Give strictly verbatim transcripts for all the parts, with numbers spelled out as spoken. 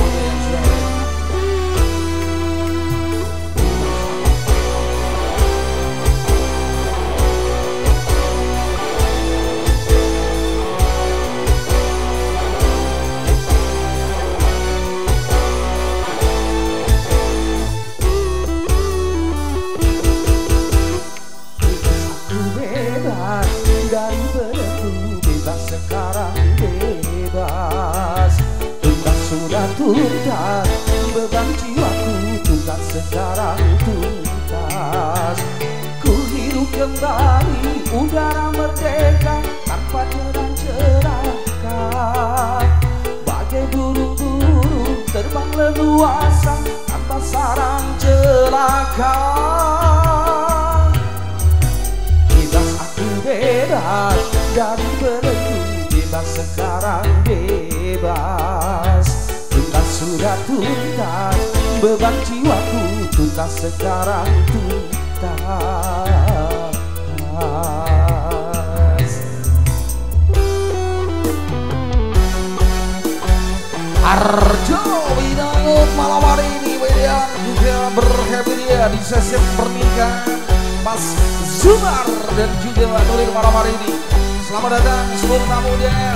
tuntas, beban jiwaku tuntas secara tuntas. Ku hirup kembali udara merdeka tanpa terang cerahkan. Bagai burung-burung terbang leluasa tanpa sarang celaka. Bebas aku bebas dari belenggu, bebas sekarang bebas. Tuntas sudah tuntas, beban jiwaku tuntas sekarang tuntas. Arjo Widayut malam hari ini Widian juga berhappy dia di sesi pernikahan Mas Zumar dan juga Nuril malam hari ini. Selamat datang seluruh tamu dia.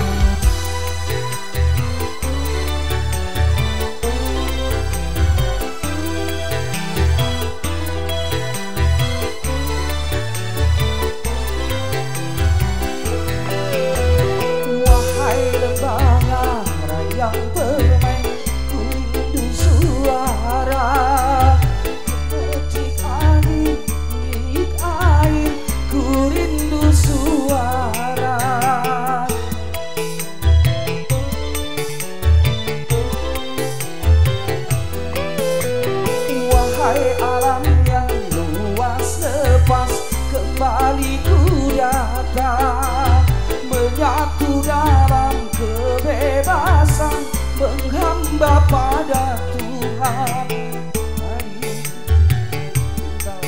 Kembali ku datang, menyatu dalam kebebasan, menghamba pada Tuhan. Mari kita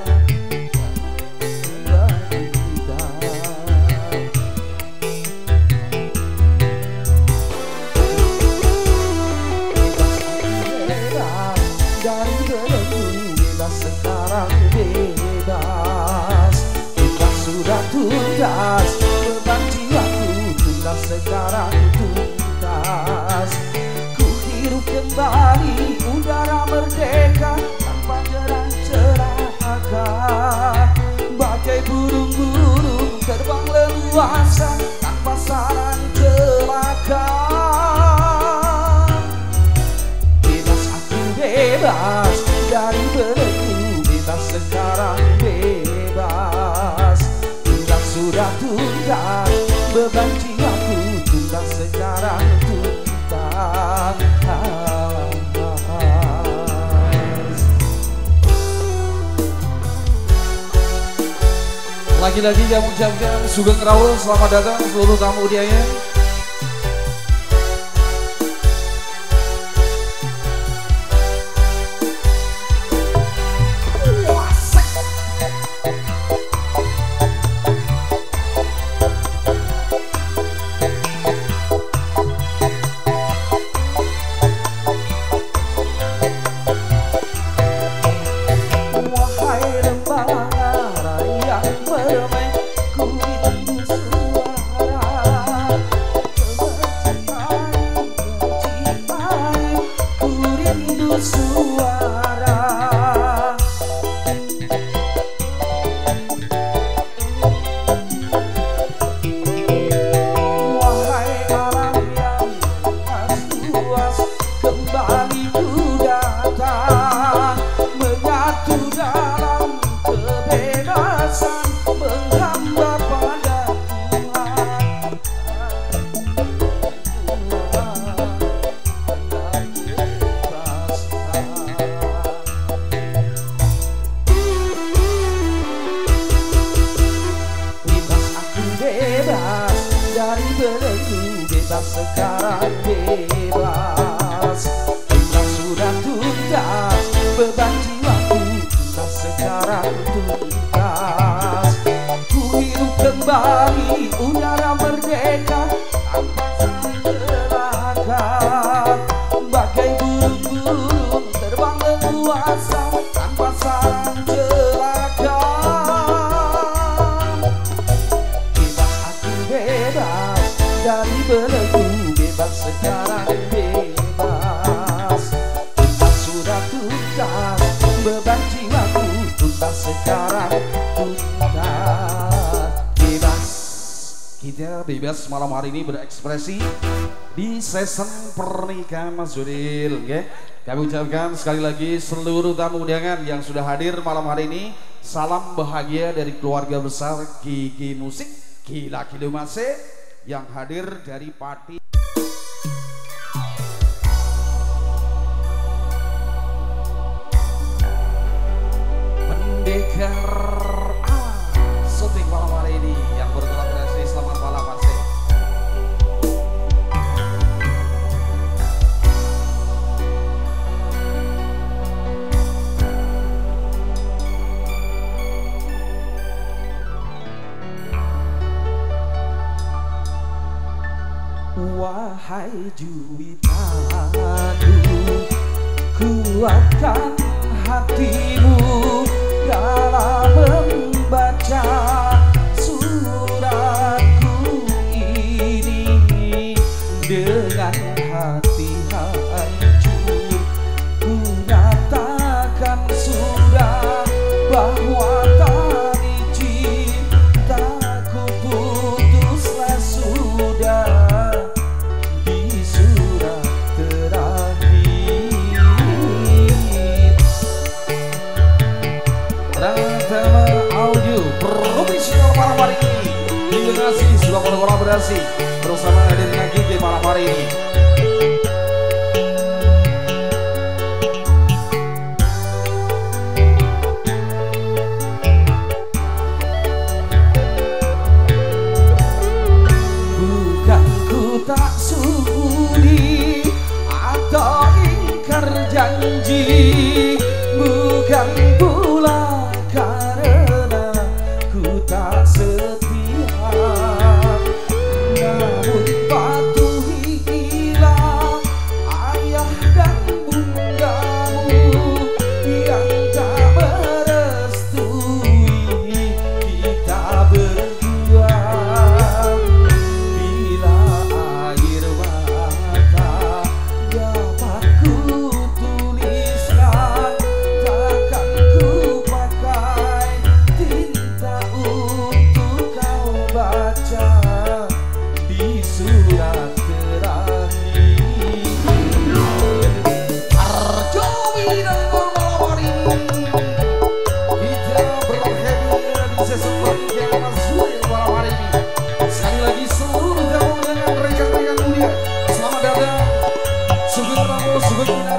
bebas dari belenggu, bebas sekarang bebas. Sudah tuntas, beban jiwaku tuntas sekarang tuntas. Ku hirup kembali udara merdeka tanpa terang celaka. Bagai burung-burung terbang leluasa tanpa sarang celaka. Bebas aku bebas dari belenggu, bebas sekarang bebas. Sudah tuntas, beban jiwaku tuntas sekarang tuntas. Lagi-lagi kami ucapkan Sugeng Rawuh selamat datang seluruh tamu undiannya. Dari belenggu, bebas sekarang bebas. Tuntas sudah tuntas, beban jiwaku tuntas sekarang tuntas. Ku hirup kembali udara merdeka tanpa sarang celaka. Bagai bebas malam hari ini berekspresi di season pernikahan Mas Judil, ya. Kami ucapkan sekali lagi seluruh tamu undangan yang sudah hadir malam hari ini, salam bahagia dari keluarga besar Gigi Musik Gila Kilo Mase yang hadir dari Pati. Pendekar alam syuting malam hari ini yang berkolaborasi. Selamat malam Mas. Wahai juwitaku, kuatkan hatimu dalam membaca suratku ini. Dengan hati hancur ku nyatakan sudah bahwa tali cintaku putuslah sudah. Audio profesional malam hari ini. Terima kasih sudah berkolaborasi bersama hadirnya Gigi malam hari ini. Bukan ku tak sudi atau ingkar janji, bukan pula karena ku tak setia, namun patuhilah ayah dan bundamu yang tak merestui kita berdua. Bila air mata dapat ku tuliskan, takkan ku pakai tinta untuk kau baca di surat terakhir. Arjowi dan malam hari ini kita berhadiah di season pernikahan Mas Judil malam hari ini. Sekali lagi seluruh tamu dengan rekan-rekan mulia, selamat datang. Sugeng Prabowo, Sugeng Bina.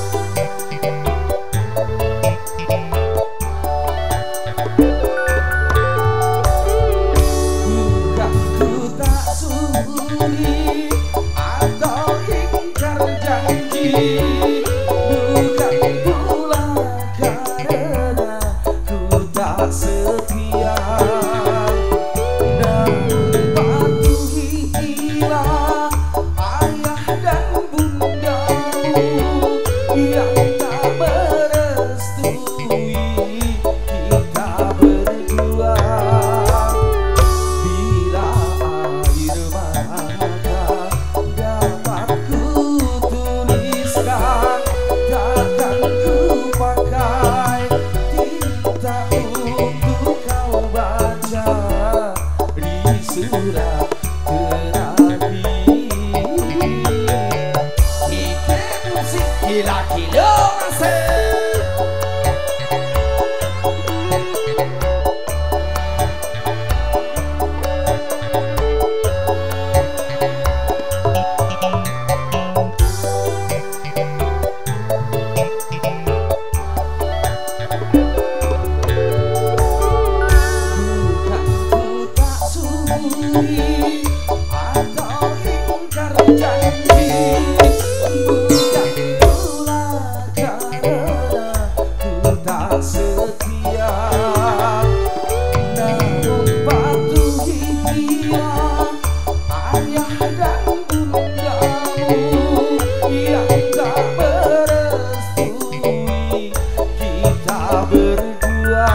Bukan ku tak sudi atau ingkar janji, bukan pula karena ku tak setia, namun patuhilah ayah dan bundamu yang tak merestui kita berdua. Bila air mata dapat ku tuliskan, takkan ku pakai tinta untuk kau baca di surat terakhir. Gigi Musik Gila Kilo Mase. Bukan ku tak sudi atau ingkar janji, bukan pula karena ku tak setia, namun patuhilah ayah dan bundamu yang tak merestui kita berdua.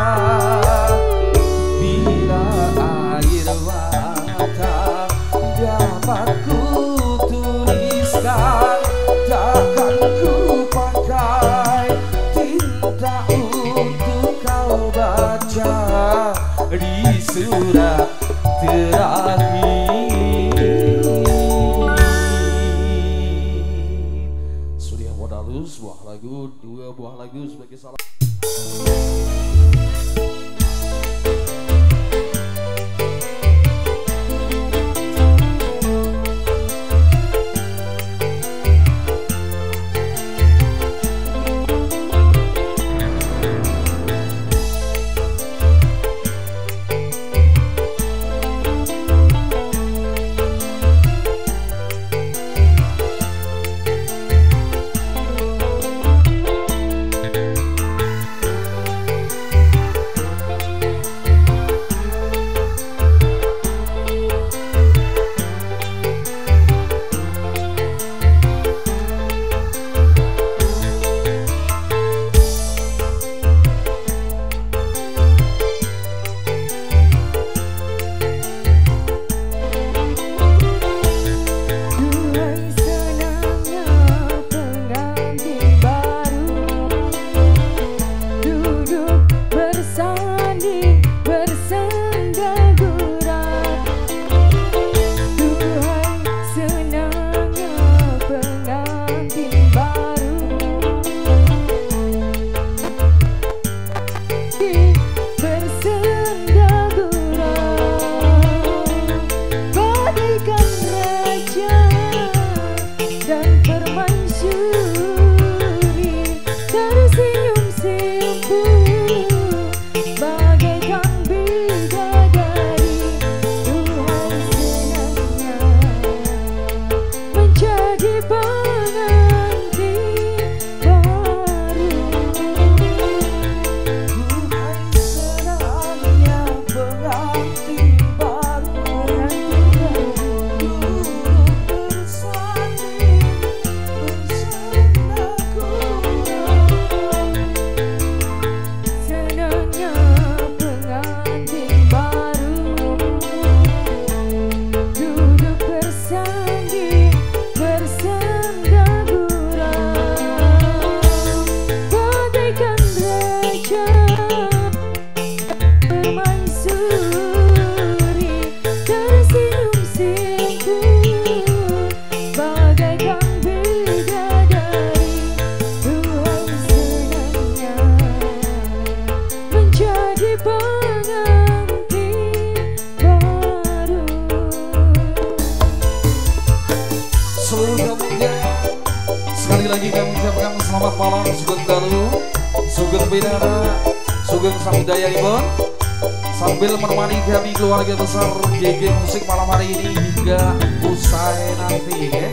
Bila air mata dapat ku tuliskan, takkan ku pakai tinta untuk kau baca di surat terakhir. Modalus sebuah lagu, dua buah lagu sebagai salah. Sekali lagi kami ucapkan selamat malam Sugeng Dalu, Sugeng Bidara, Sugeng Samidaya Ibon, sambil menemani kami keluarga besar G G Musik malam hari ini hingga usai nanti ya.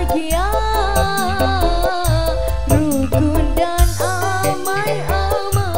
Rukun dan amai-amai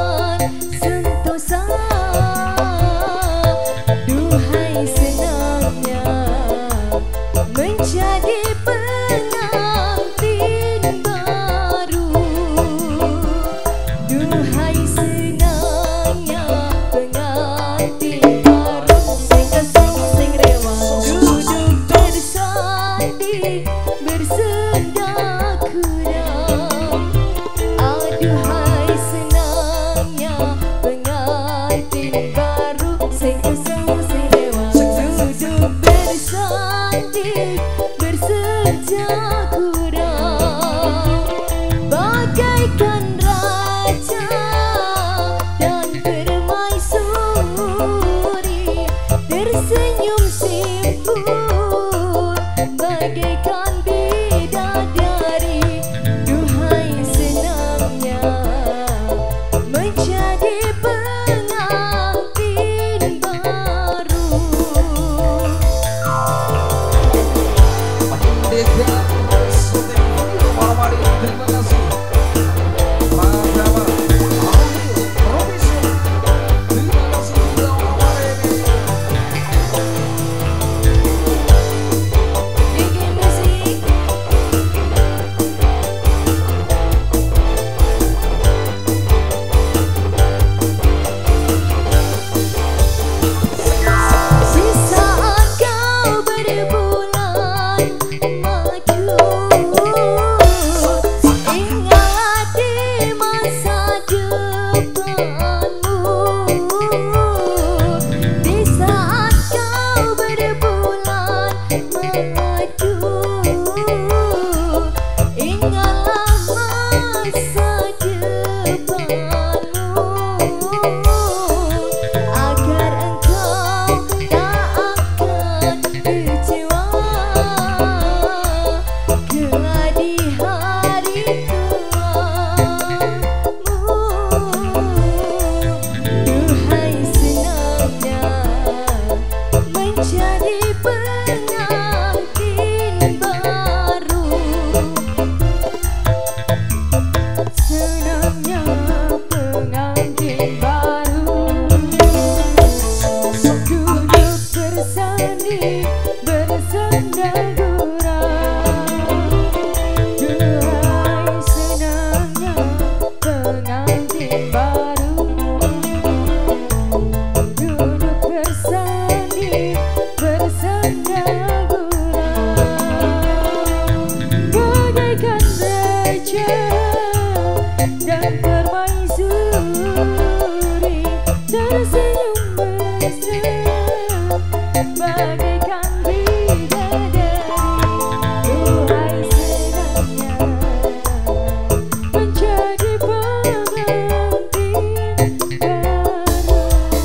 yang permaisuri tersenyum mesra bagaikan bidadari. Duhai senangnya menjadi pengantin baru.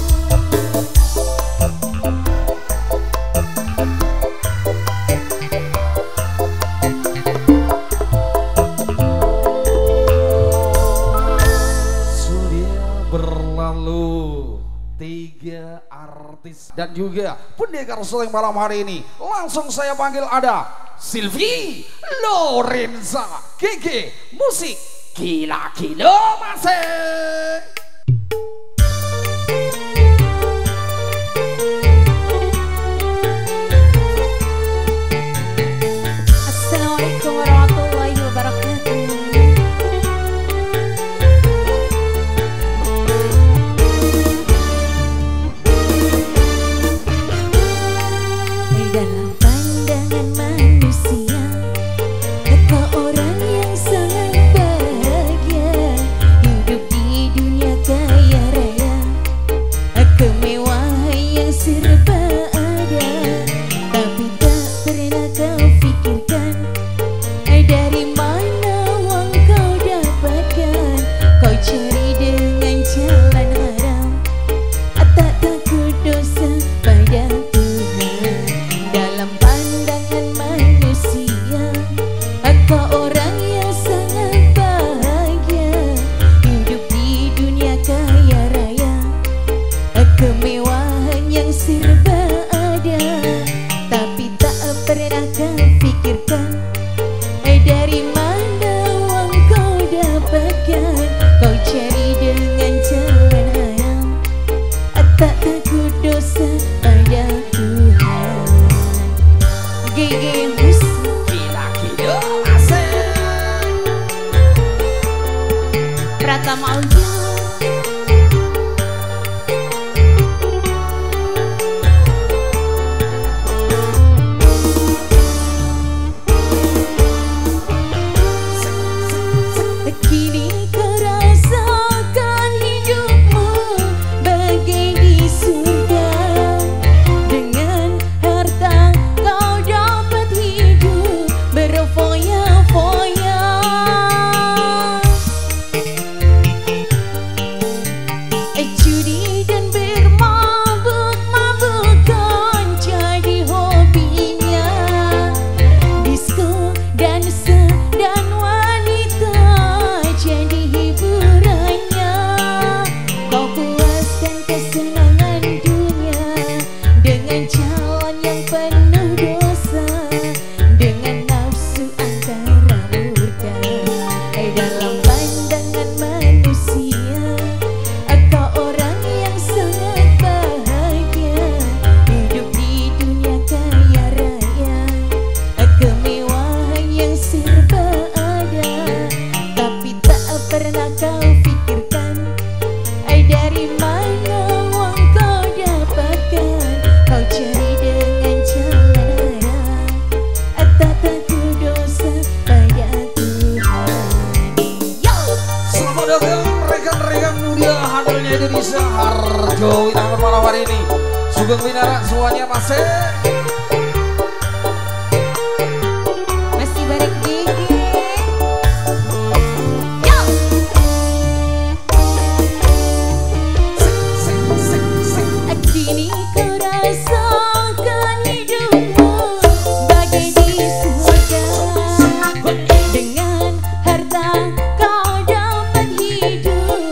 Berlalu tiga artis dan juga pendekar slang malam hari ini. Langsung saya panggil ada Sylvie Lorenza Gege musik Gila Kilo Masih. Assalamualaikum warahmatullahi wabarakatuh. Dalam pandangan manusia, kau orang yang sangat bahagia, hidup di dunia kaya raya, kemewahan yang serba ada. Tapi tak pernah kau fikirkan dari mana uang kau dapatkan. Kau cari dengan jalan haram, tak takut dosa pada Tuhan. Dalam pandangan manusia, kau orang yang sangat bahagia, hidup di dunia kaya raya, kemewahan yang serba ada. Tapi tak pernah kau fikirkan dari mana uang kau dapatkan. Kau cari dengan jalan haram, tak takut dosa pada Tuhan. Gege musik Gila Kilo Masih. Pratama Audio. Kini kau rasakan hidupmu bagai di surga. Dengan harta kau dapat hidup berfoya-foya. Judi dan bermabuk-mabukan jadi hobinya. Disko, dansa, dan wanita jadi hiburannya. Kau puaskan kesenangan dunia dengan jalan yang penuh dosa, dengan nafsu antara murka. Dalam pandangan manusia, kau orang yang sangat bahagia, hidup di dunia kaya raya, kemewahan yang serba ada. Tapi tak pernah kau fikirkan dari mana uang kau dapatkan. Kau cari dengan jalan haram, tak takut dosa pada Tuhan. Yo! Selamat datang rekan-rekan muda hadirnya Indonesia Harjo Witangan malam hari ini. Sugeng Winara semuanya masih. Masih bareng Gege. Yo! Kini kau rasakan hidupmu bagai di surga. Dengan harta kau dapat hidup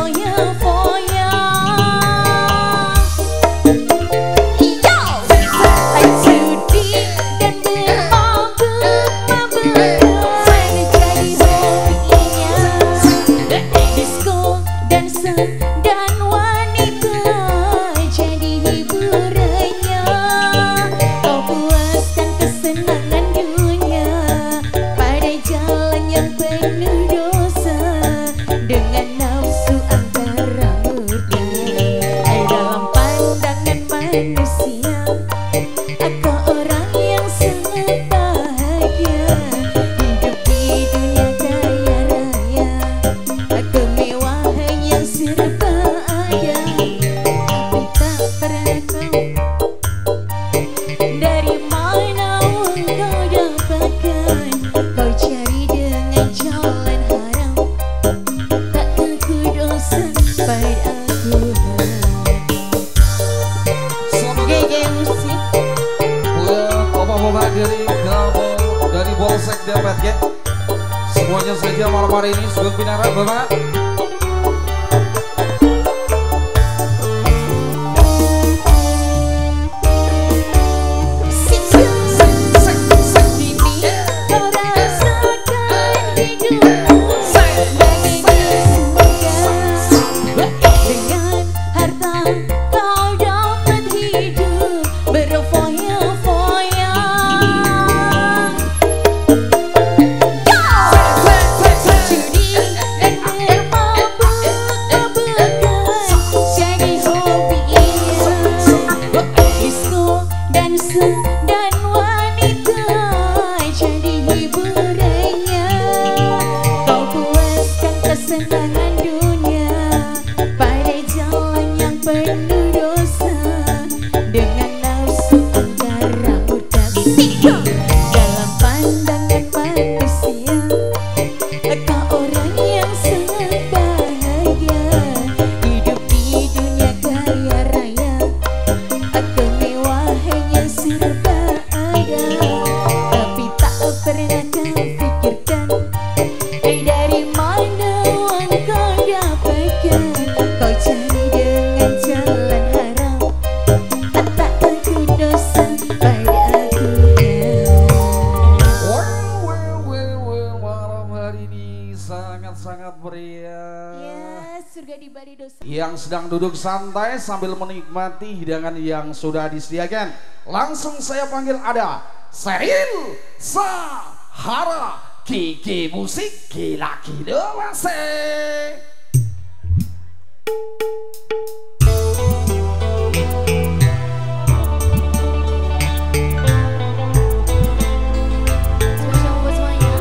berfoya-foya. Yo! dosa pada Tuhan. Gege musik buat bapak-bapak dari Gabon, dari Polsek Depet ya. Semuanya saja malam hari ini sugeng pinara bapak. dan wanita jadi hiburannya. Kau puaskan kesenangan dunia pada jalan yang penuh dosa, dengan nafsu angkara murka dalam pandangan manusia. Kau orang yang sangat bahagia, hidup di dunia kaya raya, kemewahannya serba ada, tapi tak pernah kau pikirkan dari mana uang kau dapatkan. Kau cari dengan jalan haram, tak takut dosa pada Tuhan. Well, well, well, well, malam hari ini sangat-sangat meriah. Ya, surga di bari dosa. Yang sedang duduk santai sambil menikmati hidangan yang sudah disediakan, langsung saya panggil ada Seril Sahara Kiki Musik Gila Gila Masih. Spesial buat semuanya.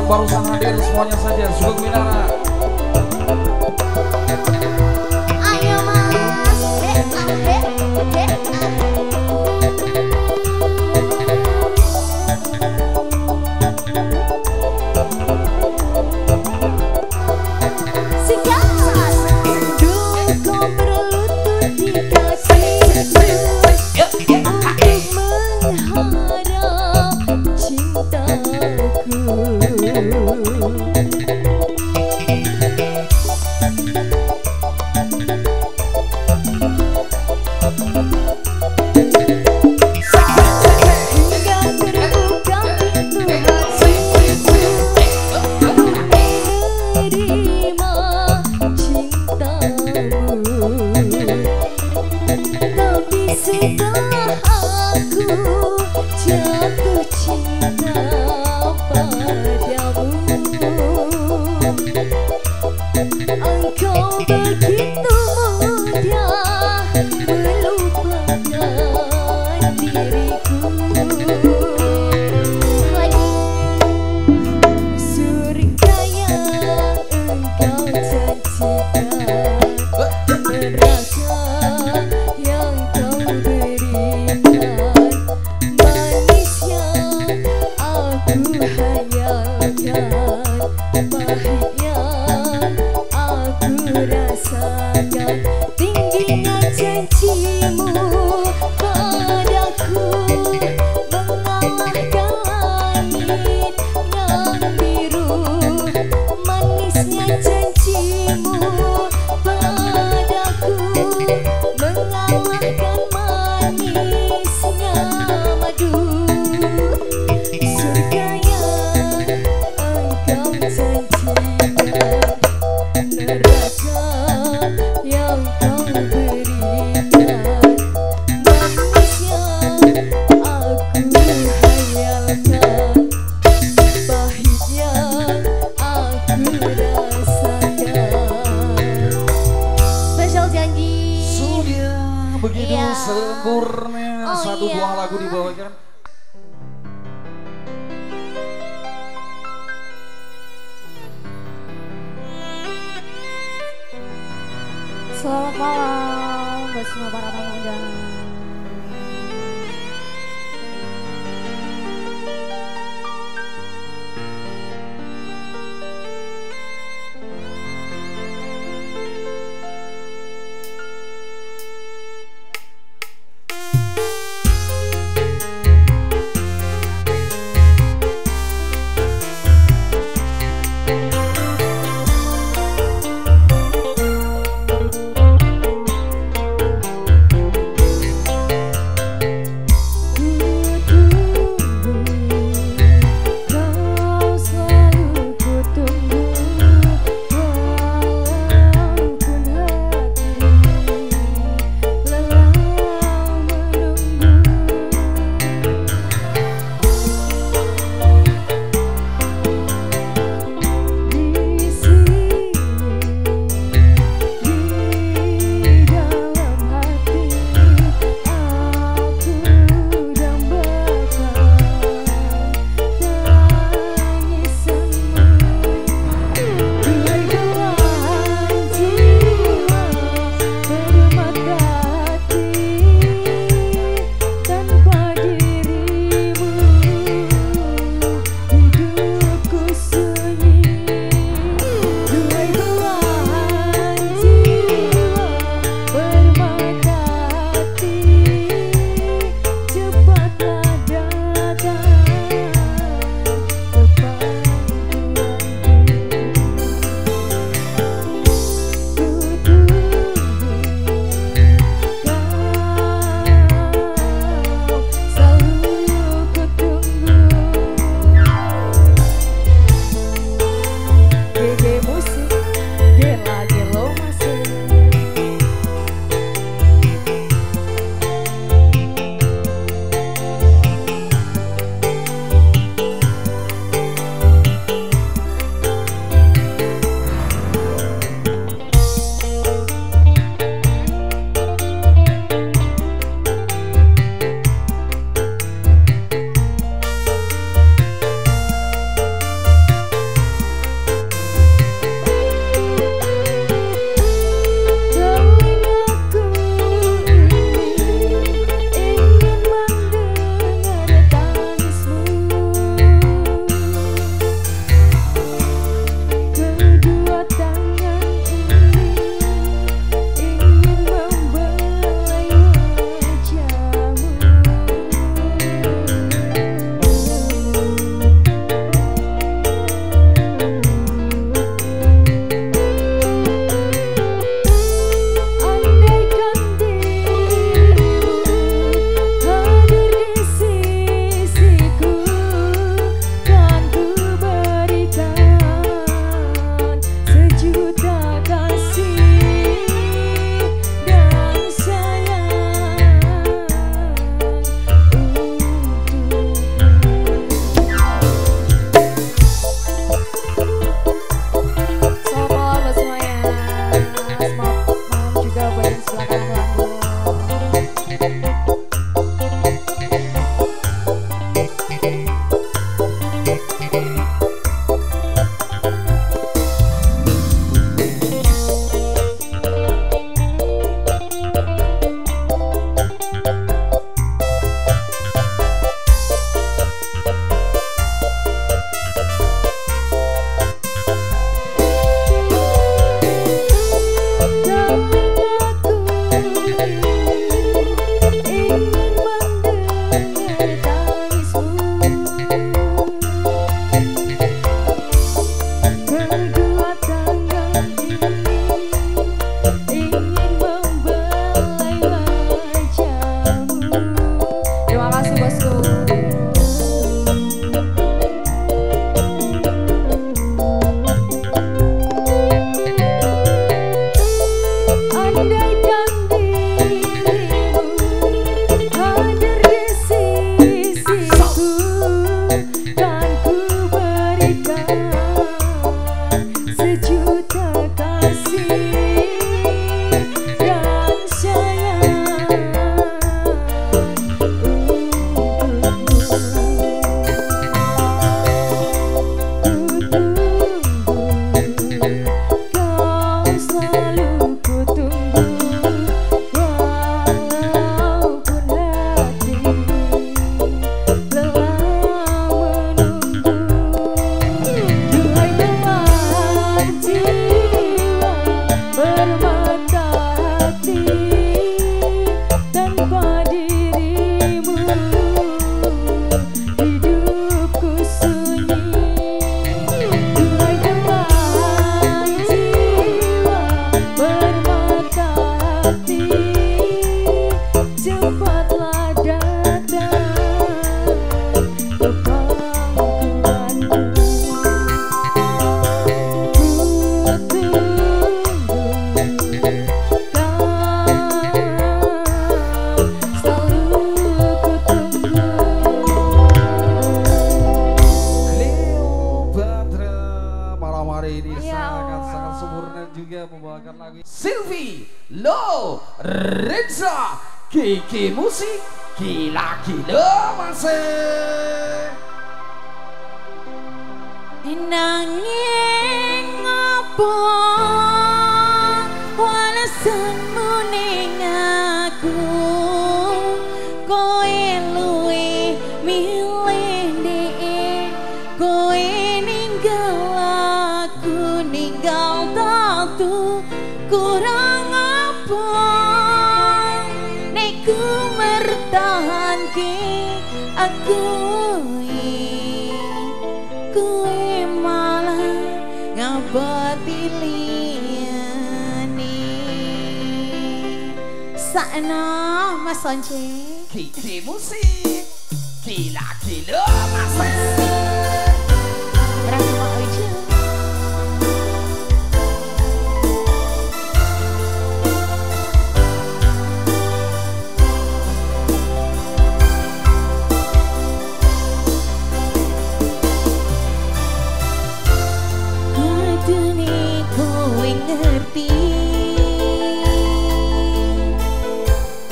yang barusan hadir semuanya saja Sugeng Minara. Ayo mas, he ah he he ah. Setelah aku jatuh cinta padamu, engkau begitu mudah melupakan diriku. Surga yang engkau janjikan, neraka yang kau berikan, manis yang aku hayalkan, pahit yang aku rasakan, tingginya janjimu padaku, mengalahkan langit yang biru, manisnya janjimu padaku, mengalahkan manisnya madu. Surga yang engkau janjikan, neraka yang kau berikan, manis yang aku hayalkan, pahit yang aku rasakan. Spesial janji. Sudah begitu Iya. sempurna. Oh, Satu iya. buah lagu dibawakan. Selamat malam buat semua para tamu undangan. malam hari ini Ya sangat-sangat Allah. sempurna juga membawakan lagu Silvi, Lo, Reza, Kiki Musik, Gila-gila masih nanging apa walesanmu ning aku kowe luwe milih dhek kowe ninggal aku ninggal tatu kurang apa nek ku mertahanke aku kowe malah ngabati liyane sakna Mas Once Kiki Musik, Gila-gila masih berasa Mak Ojo ngerti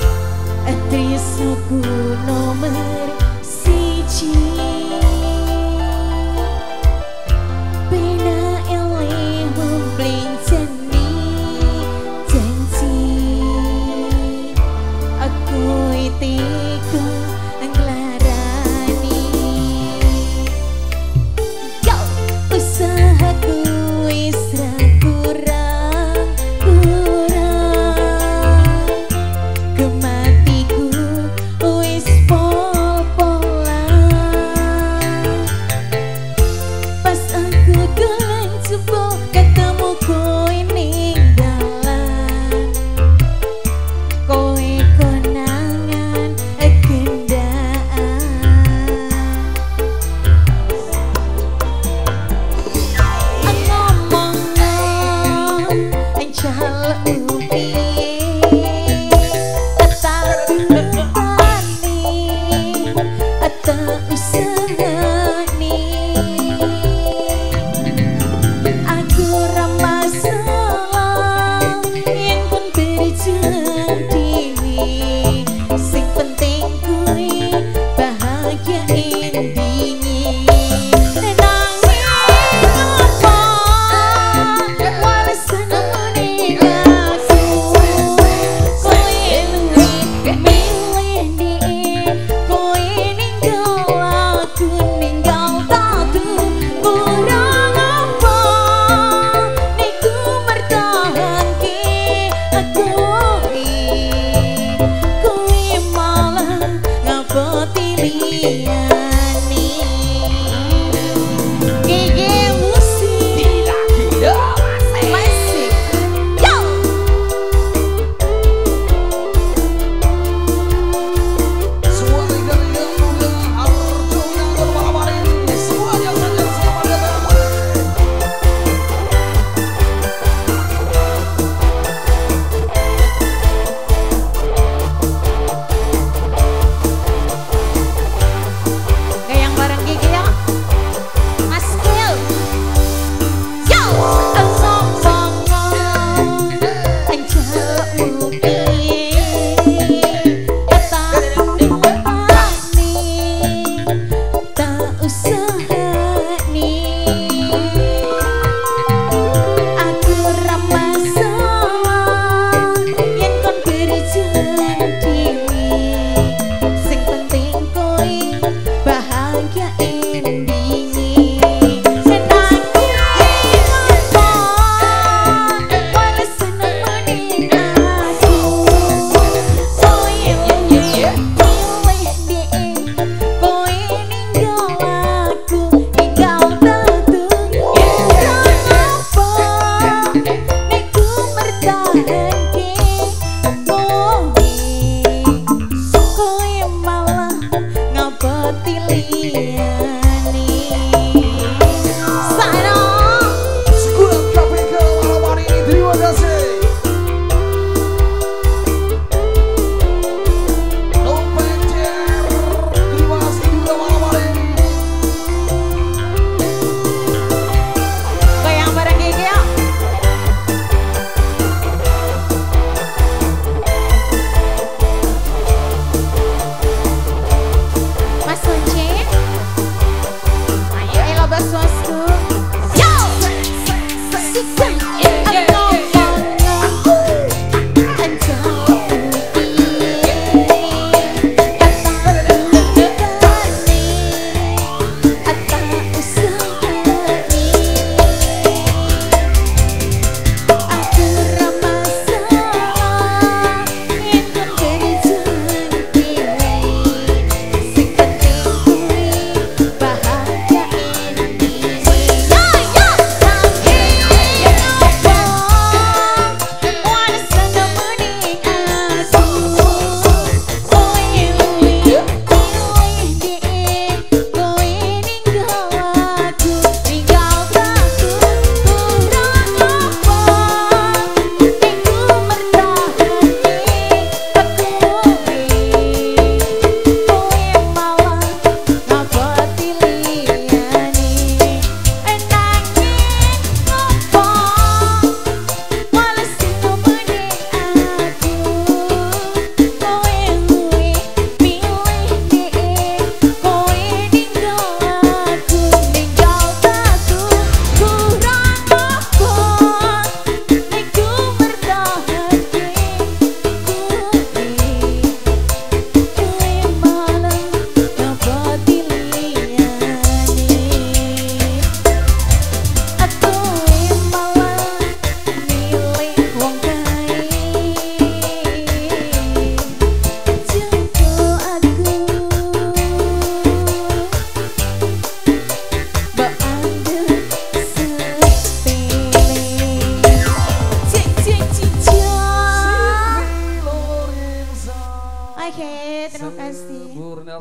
tresnaku nomor siji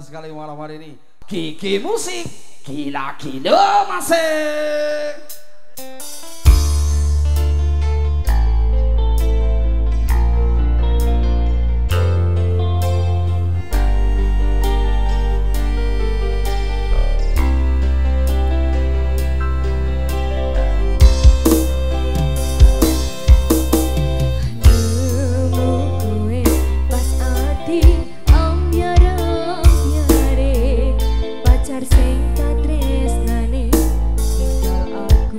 sekali malam hari ini. Kiki Musik gila-gila masih. Sing tak tresnane tinggal aku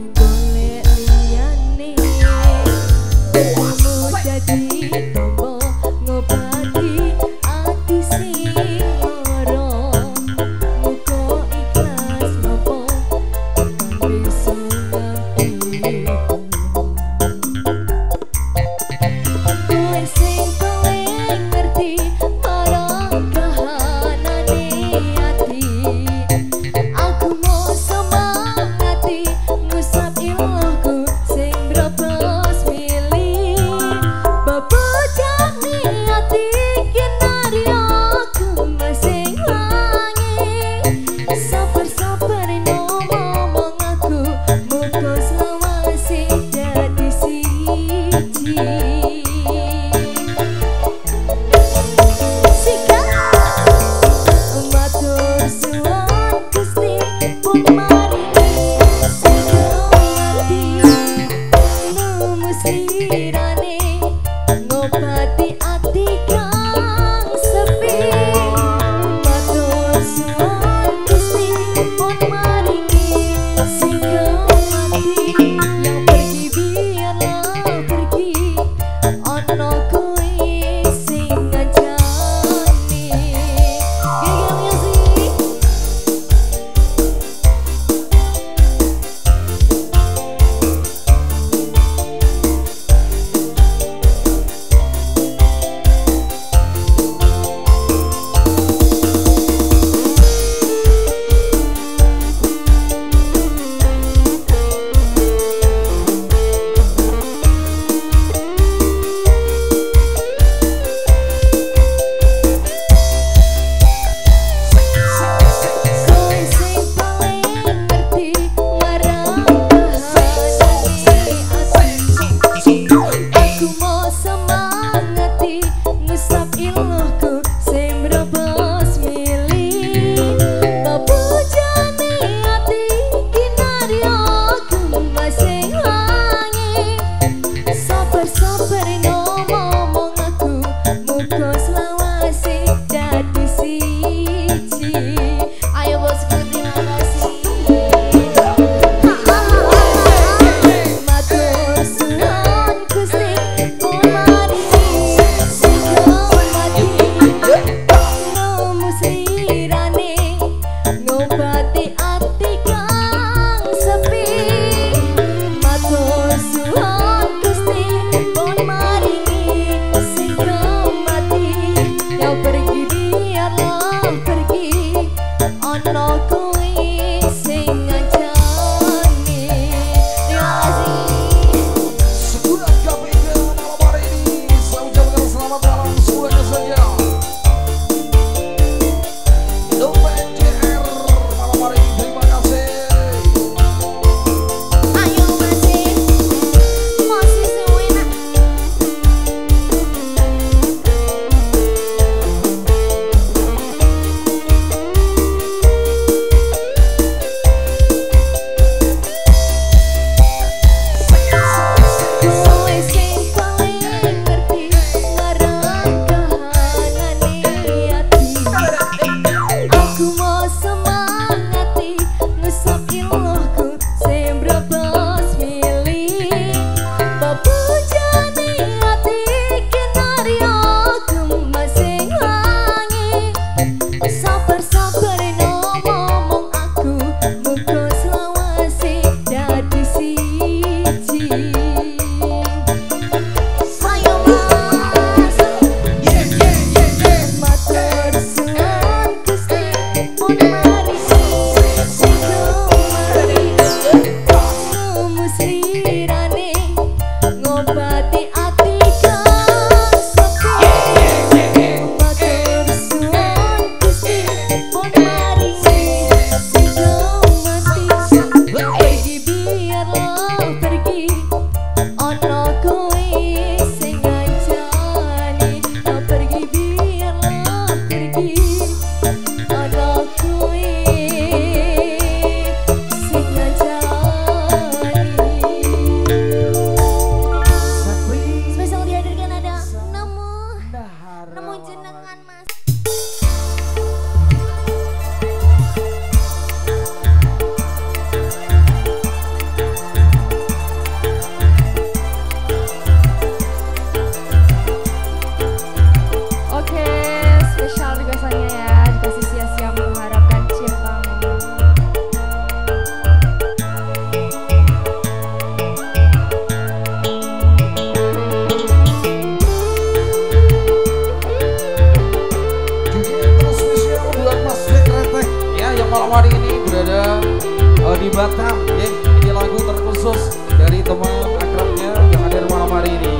khusus dari teman akrabnya yang hadir malam hari ini.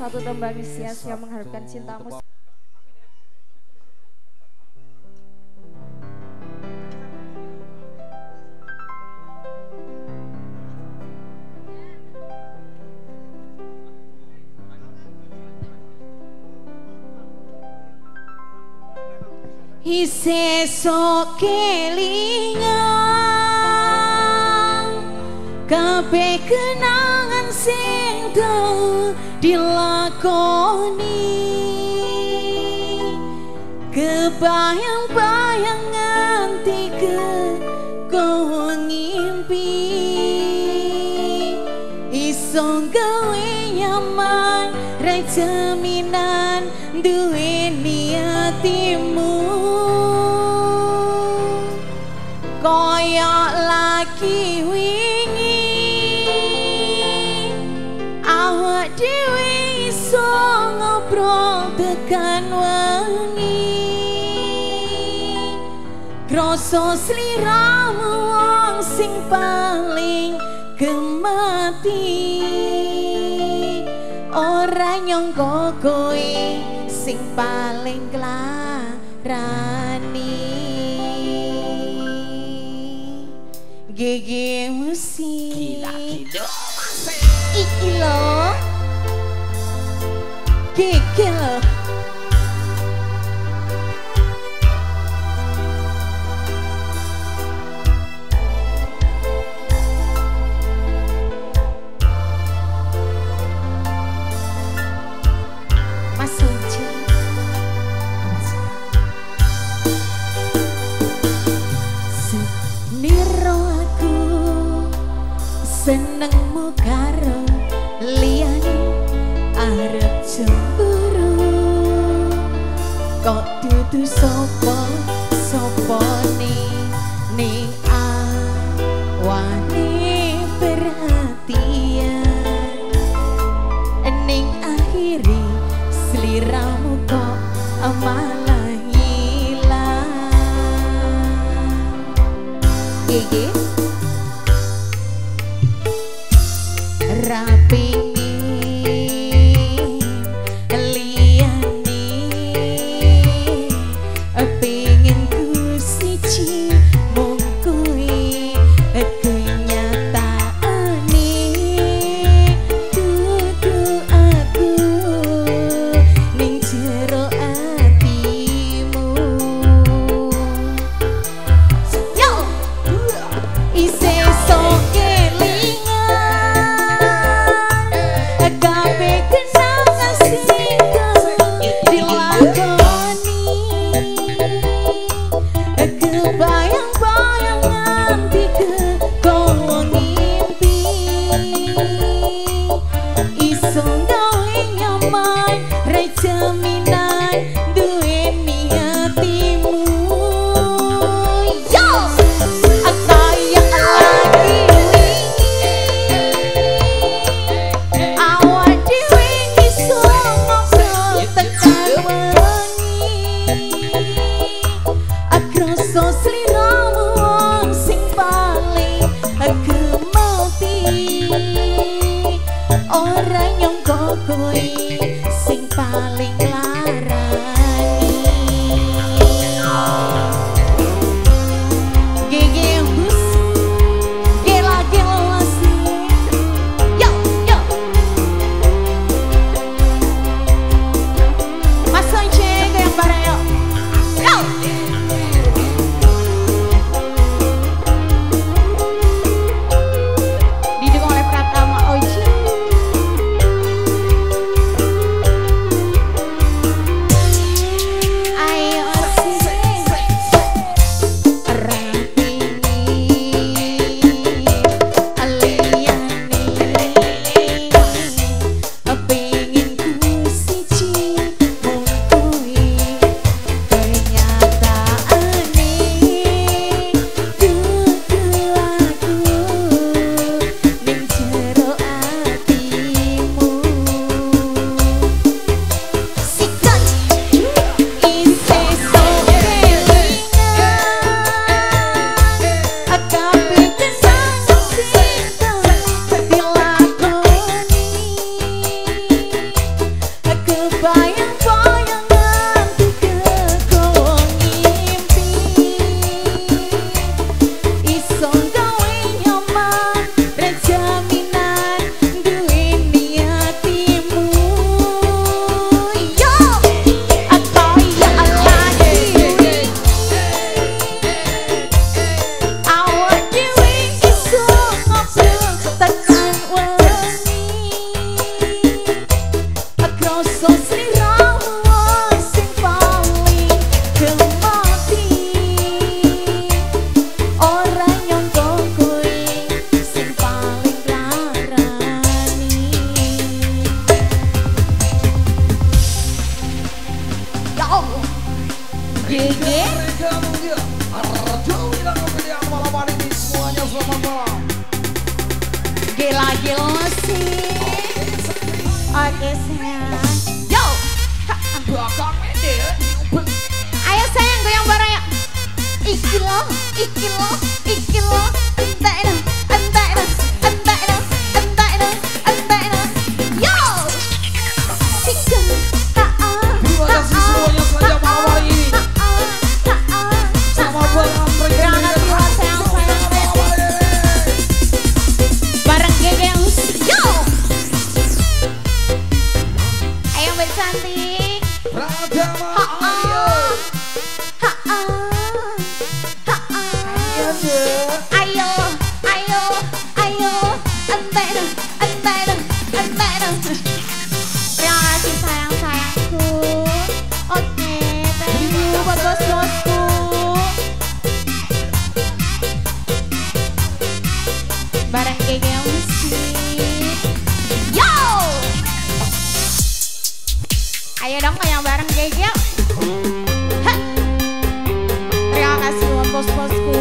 satu tembang sia-sia mengharapkan cintamu. Ise sok kelingan kabeh kenangan sing tau dilakoni, kebayang-bayang nganti keko ngimpi, iso gawe nyaman ra jaminan duweni atimu. Koyok lagi wingi awak dhewe iso ngobrol tekan wengi, krasa sliramu wong sing paling gemati, ora nyangka kowe sing paling klarani. Gege musik Gila-gila iki lho, gege lho. Mas Sonci seniro aku senengmu karo liyane arep cemburu, kok dudu sapa sapane ning awane perhatian, ning akhire sliramu kok malah hilang. Gigi rapi Gila-gila sih. Oke sayang. Yo. Bakal mede. Ayo sayang goyang bareng ya. Iki lo, iki lo, iki lo. Entek no, entek no, entek no, entek no, entek no. Yo. Tiga. Terima kasih semuanya saja malam hari ini. Sama barang mereka. Bareng geng yo. Ayo Mbak cantik. Pratama Ayo. Ayo, ayo, ayo, entek dong, entek dong, entek dong. Terima kasih sayang-sayangku. Oke, thank you buat bos-bosku. Bareng Gege Musik. Yo! Ayo dong yang bareng Gege. Hah. Terima kasih buat bos-bosku.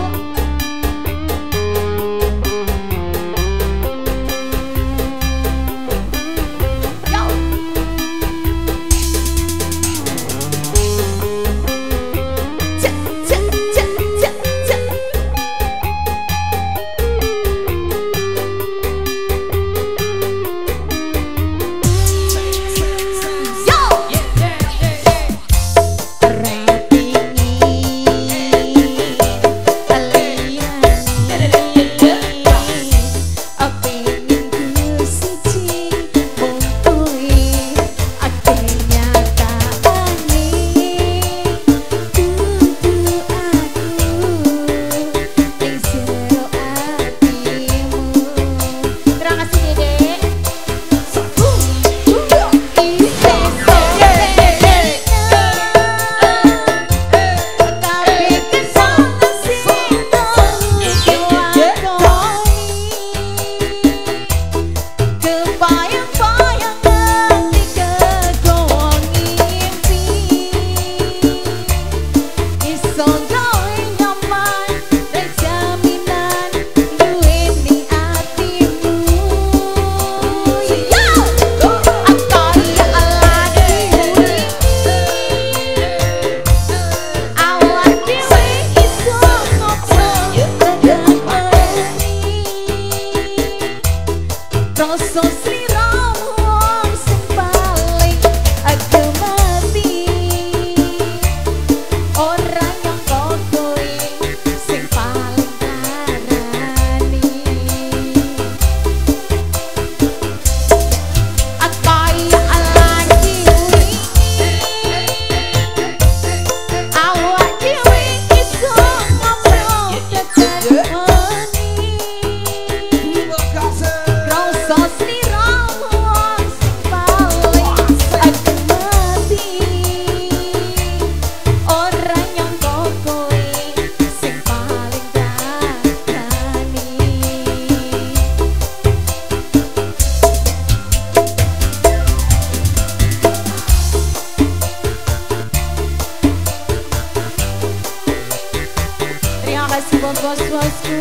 bos-bosku.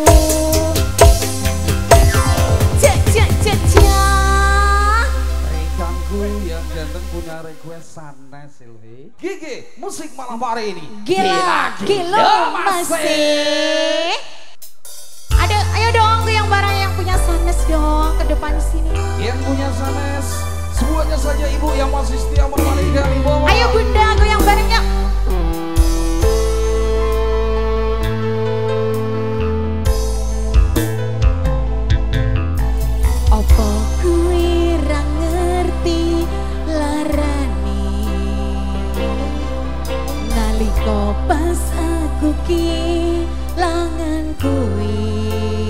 Cek cek cek cek. Rekanku yang ganteng punya request sana Silvi. Gigi musik malam hari ini. Gila gila masih. Ada ayo dong yang barang yang punya sanes dong ke depan sini. Yang punya sanes semuanya saja ibu yang masih setia menemani kami bawa. Ayo bunda goyang barengnya. Apa kuwi ra ngerti larani nalika pas aku ki langan kuwi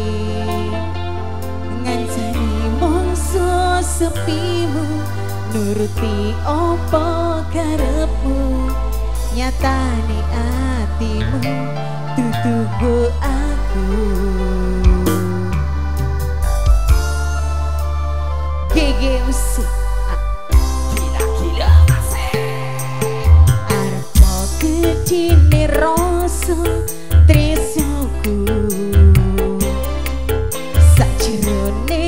ngancani mongso sepimu nuruti apa karepmu nyatane atimu duduh aku. Gigi musik gila-gila masih arep mau gedine rasa tresnaku sajrone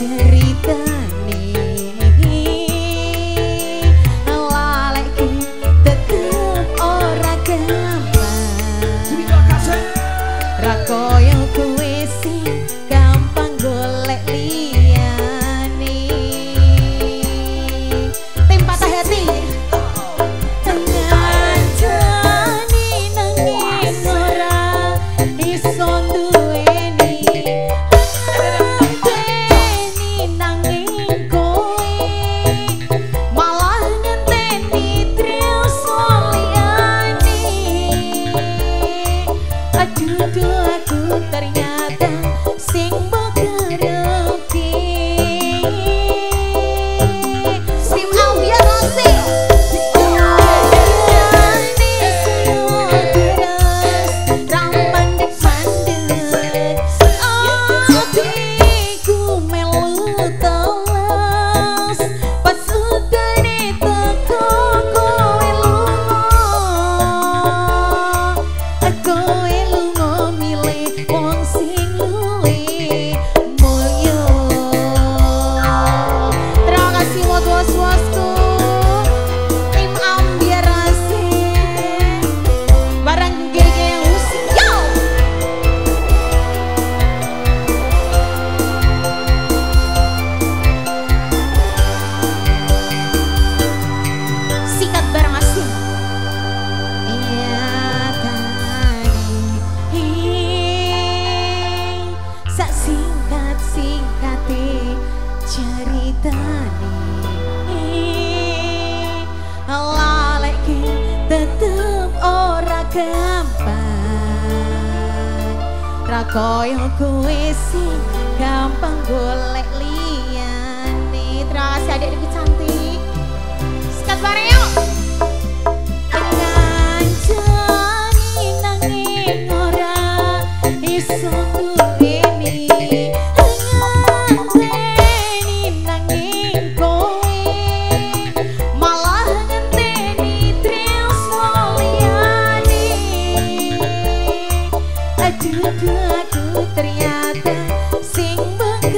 Koyo kowe sing gampang golek liyane. Terima kasih adik-adik cantik. Sikat bareng yuk. Ngancani nanging ora iso duweni, ngenteni nanging kowe malah ngenteni tresno liyane. Aduh aku ternyata sing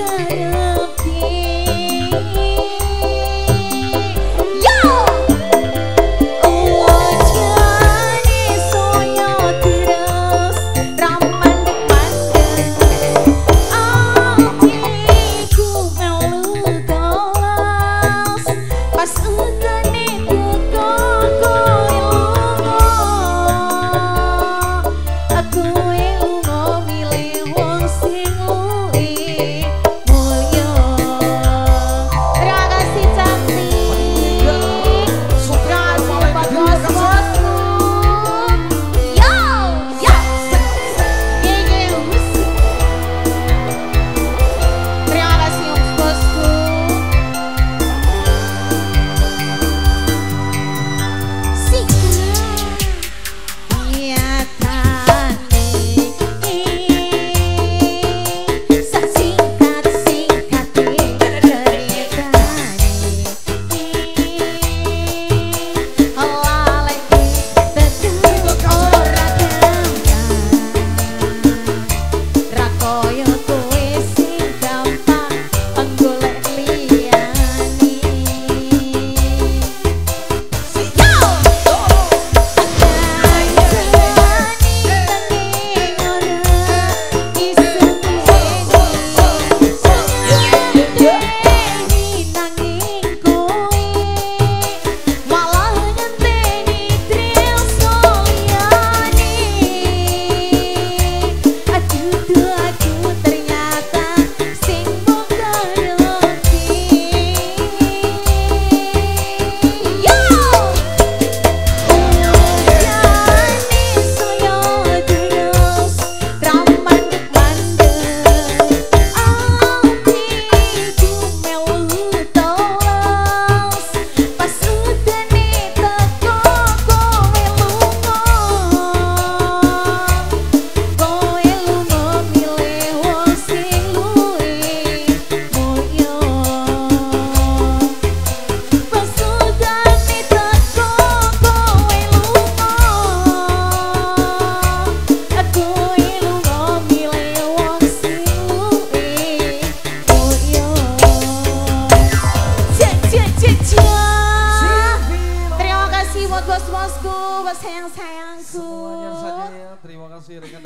kasih rekan.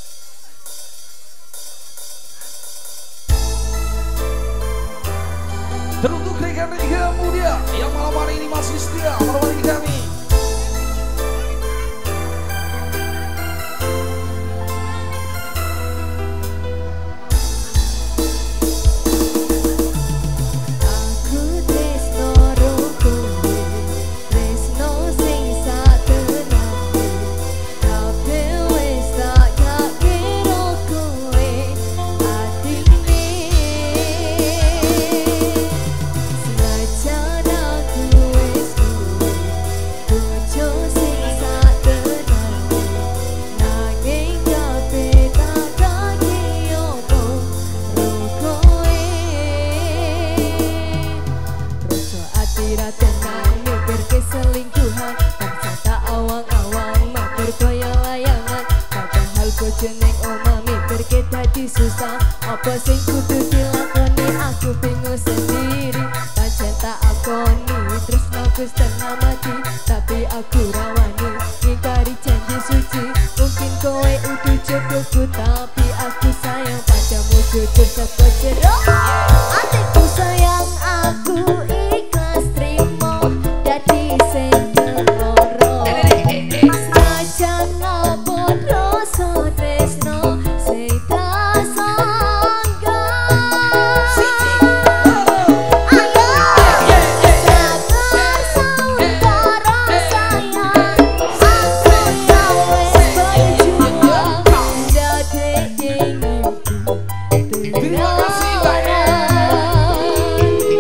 Teruntuk rekan-rekan muda yang malam hari ini masih setia menemani kami. Jeneng oma mikir kita disusah. Apa sing kudu dilakoni aku bingung sendiri. Pancen tak akoni terus aku setengah mati. Tapi aku rawani ngingkari janji suci. Mungkin kowe udah jodohku tapi aku sayang padamu jujur saka jero atiku sayang aku ikhlas trimo dadi sing loro. Sajan ngopo rasa tresno sing tak sangga. Ayo sabar saudara sayang, aku ya wis berjuang dadi inginku. Terima kasih banyak.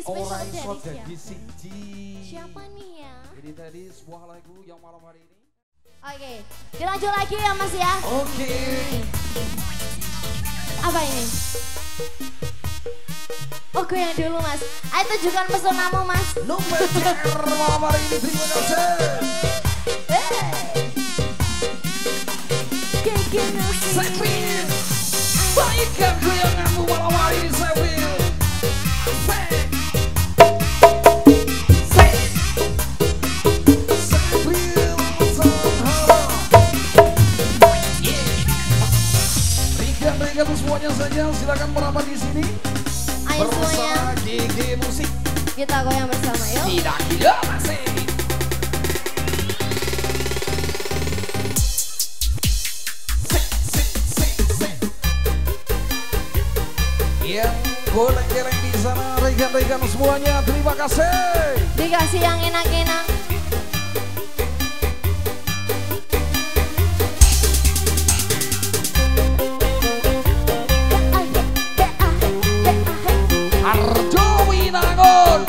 Ini spesial Orang dari iso siapa? jadi siji. Siapa nih ya? Ini tadi sebuah lagu yang malam hari ini. Oke, dilanjut lagi ya Mas ya. Oke. Apa ini? Oke yang dulu Mas. Ayo tunjukkan pesonamu Mas. Number malam hari ini terima kasih. Seville, baikkan goyanganmu malam hari ini Seville. Seville Sahara. Rekan-rekan semuanya saja silakan merapat di sini. Ayo semuanya. Bersama G G Musik. Kita goyang bersama yuk. Tidak gila masih. Yang golek-geleng di sana, rekan-rekan semuanya, terima kasih. Dikasih yang enak-enak. Arjo Winangun.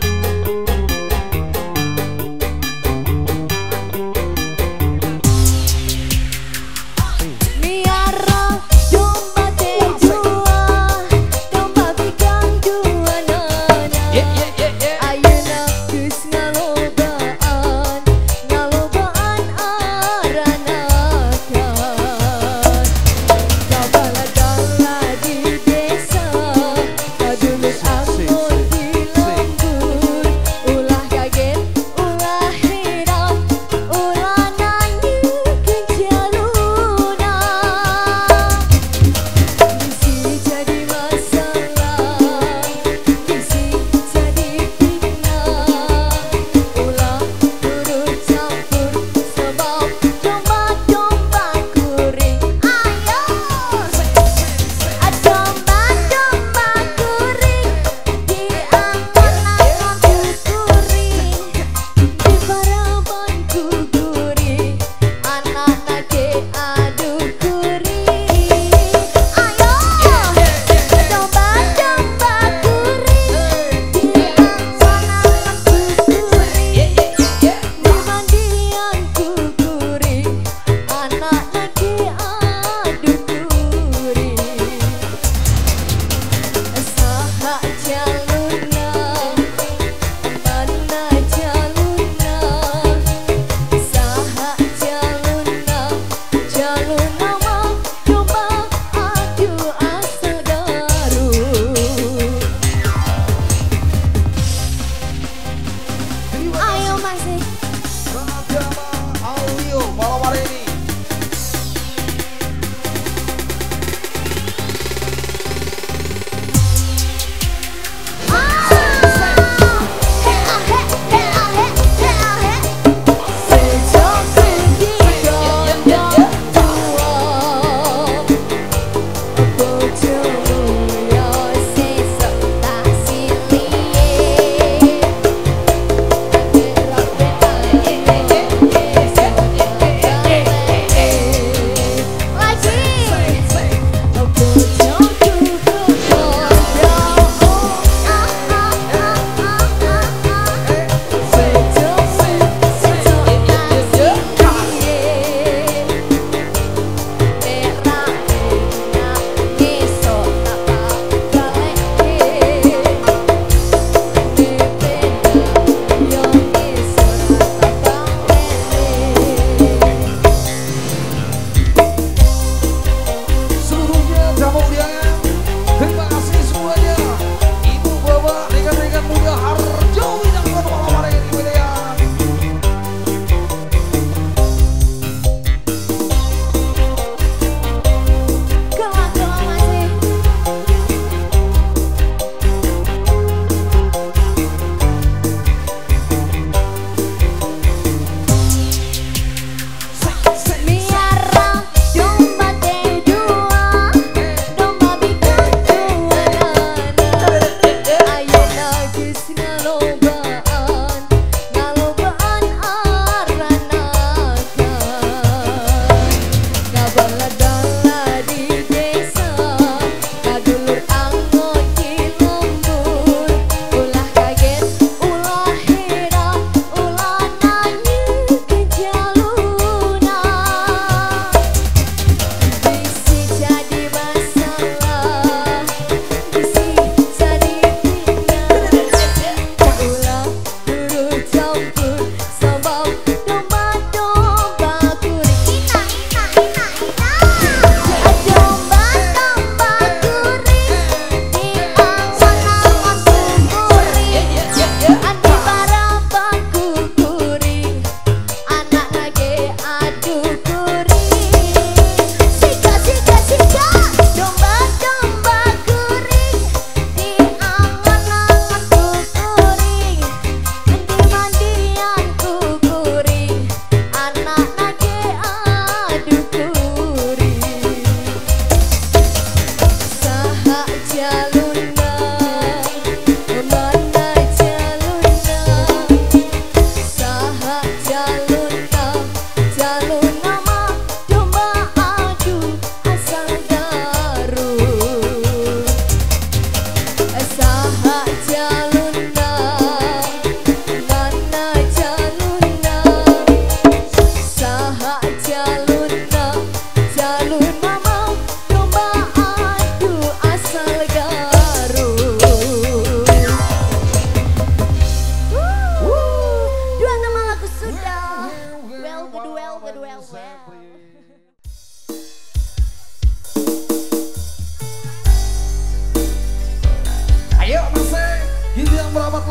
Miara domba tejua, domba bikang dua nana. Yeah, yeah, yeah, yeah. Ayeuna geus ngaloba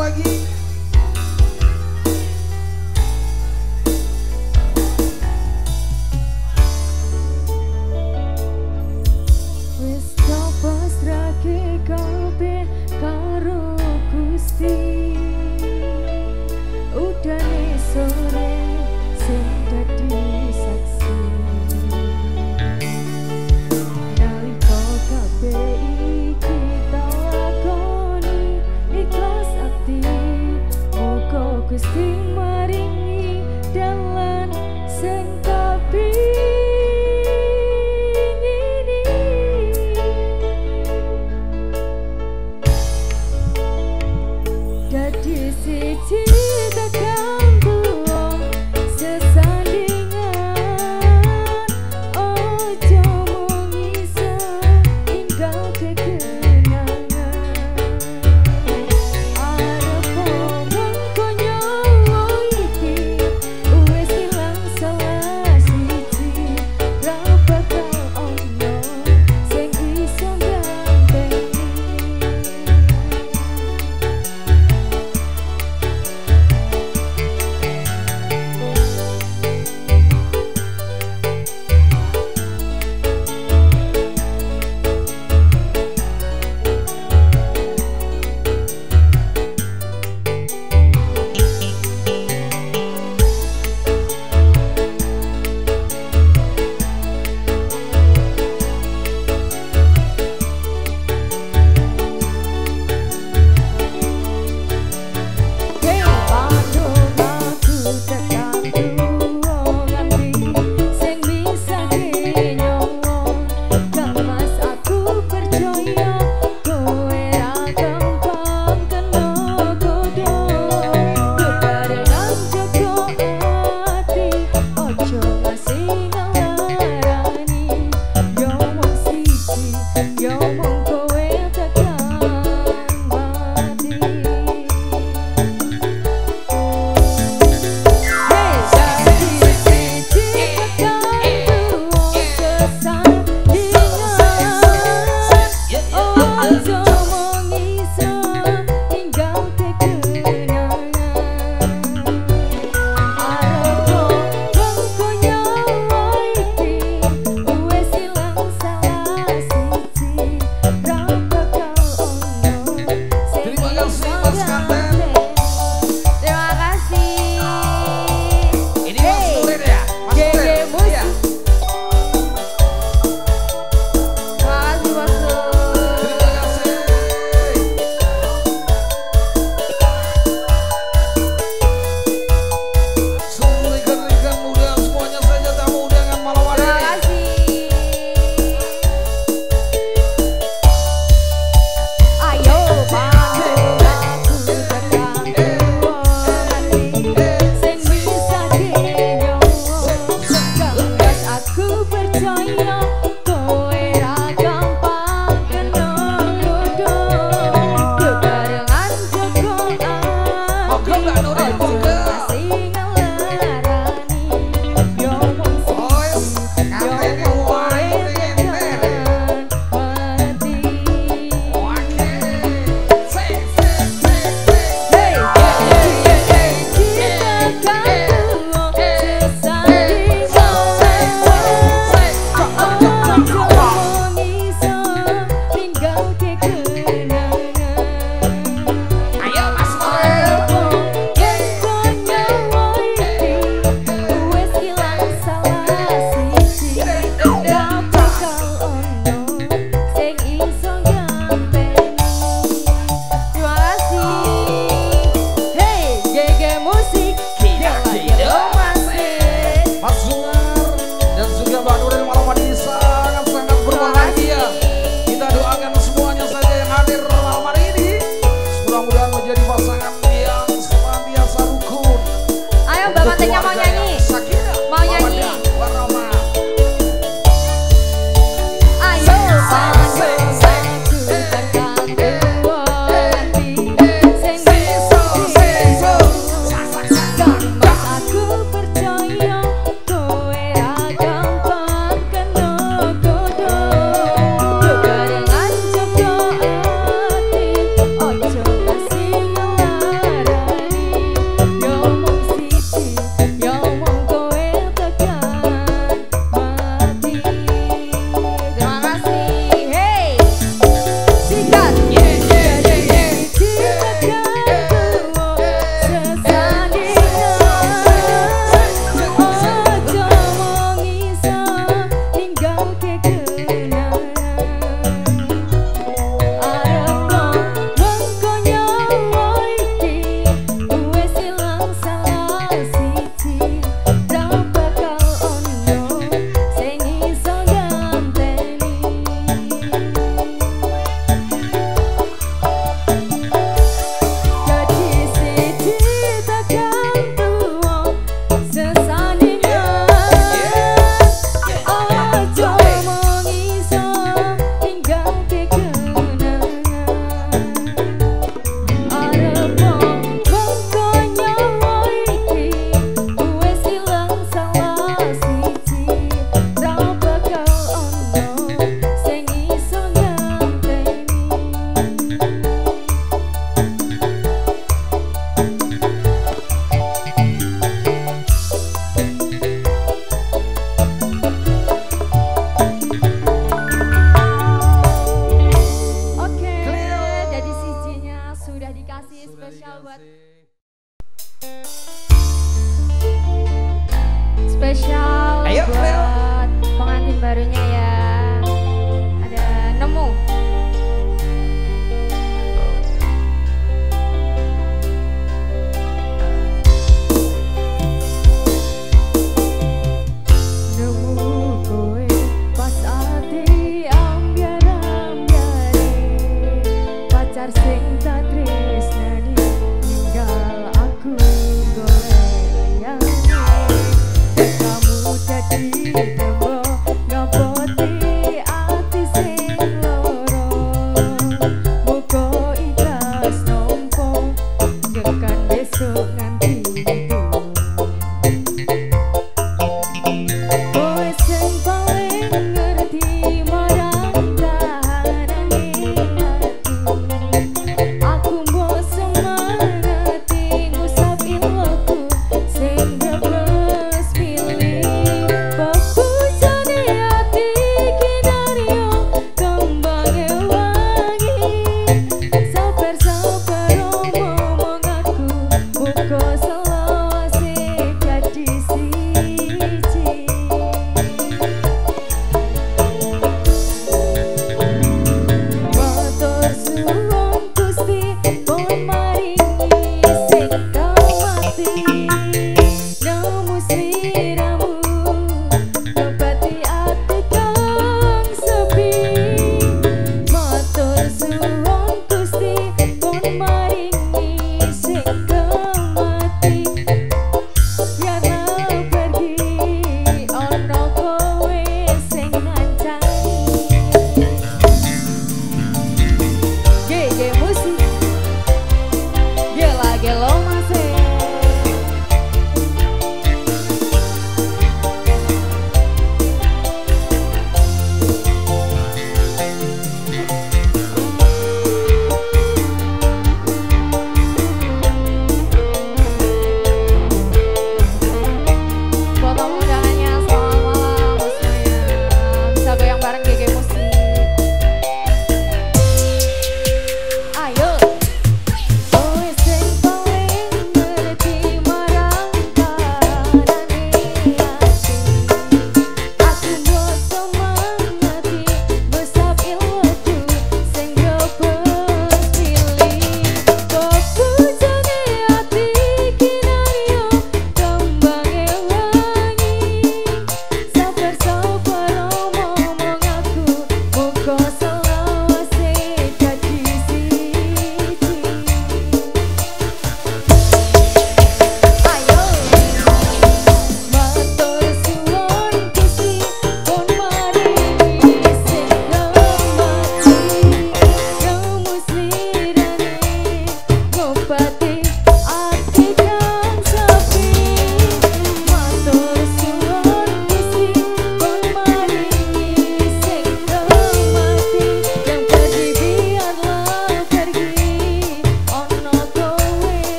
lagi. Wis tak pasrahke kabeh karo Gusti. Udane sore sing dadi saksi. Nalika kabeh iki tak lakoni ikhlas ati, muga Gusti maringi dalan sing kapingini. Dadi siji tekan tuwa sesandingan, ojo mung iso ninggalke kenangan. Arep mengko nyawa iki wis ilang salah siji, ra bakal ono sing iso ganteni. Hey, padung aku tekan tuwa nganti sing misahke nyawa. Kemas aku percaya kowe ra gampang kena godho. Bebarengan jaga ati, ojo ngasih ngelarani. Yo mung siji, yo mung kowe tekan mati. Hey, dadi siji tekan tuwa sesandingan, ojo mung iso ninggalke kenangan. Arep mengko nyawa iki wis ilang salah siji,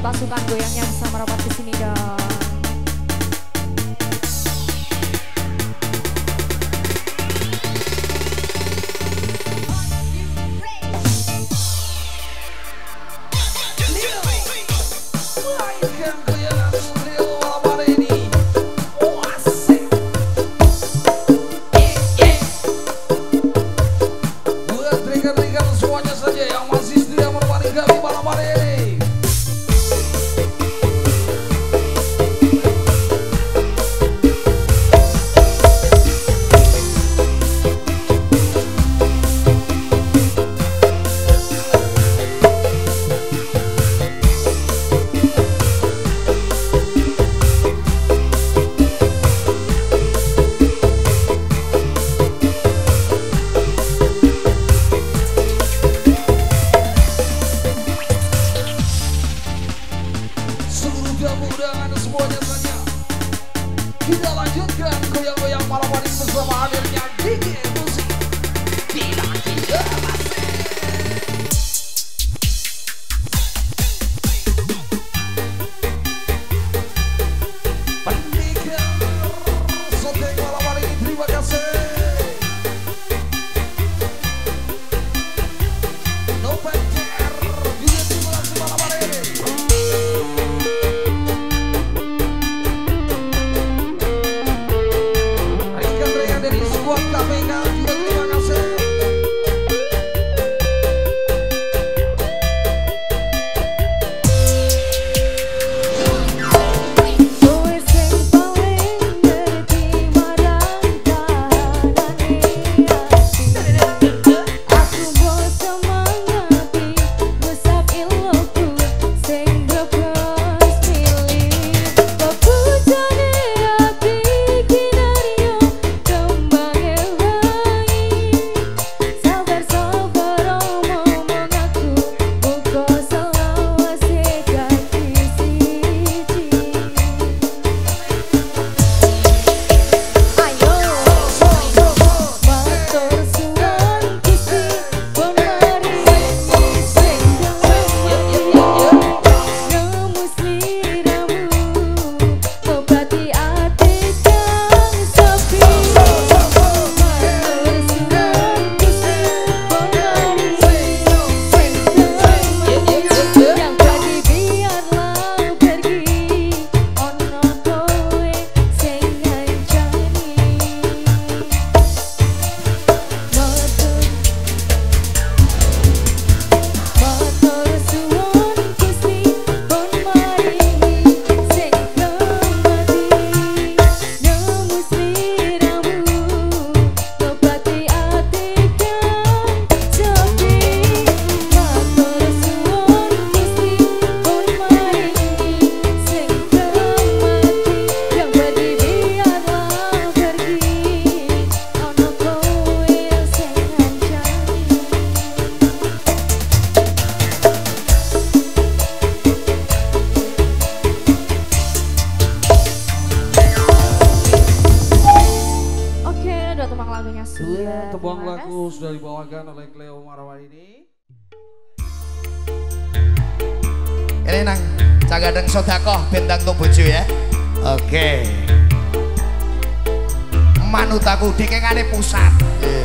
pasukan goyangnya bisa merapat di sini dong. Kita lanjutkan goyang-goyang malam hari ini bersama hadirnya D J Musik Gila Gila Pendekar Sotek malam hari ini, terima kasih. No Panther juga terima kasih malam hari ini. Dari squad K P K juga terima kasih. Kowe sing paling ngerti marang kahanane ati. Aku mbok semangati ngusap ilmuku sing brebes pilih. Bebujane ati kinaryo kembangnya wangi. Sabar-sabar omong aku uga selawase ganti siji. Ayo matur suwun Gusti pemaringi sing nemu sliramu obati ati kang sepi. Matur suwun Gusti pemaringi sing yang tadi biarlah pergi ono kowe sing ngancani. Matur suwun Gusti pun maringi sing kemati nemu sliramu obati ati kang sepi. Matur suwun Gusti pun maringi sing kemati yang tadi biarlah pergi ono kowe sing ngancani. Oke, udah tembang lagunya Dua sudah. tebang Terima lagu kasih. sudah dibawakan oleh Cleo Marwan ini. Ini nang cagadeng sodakoh bentang untuk bojo ya. Oke. Manut aku dikengane pusat.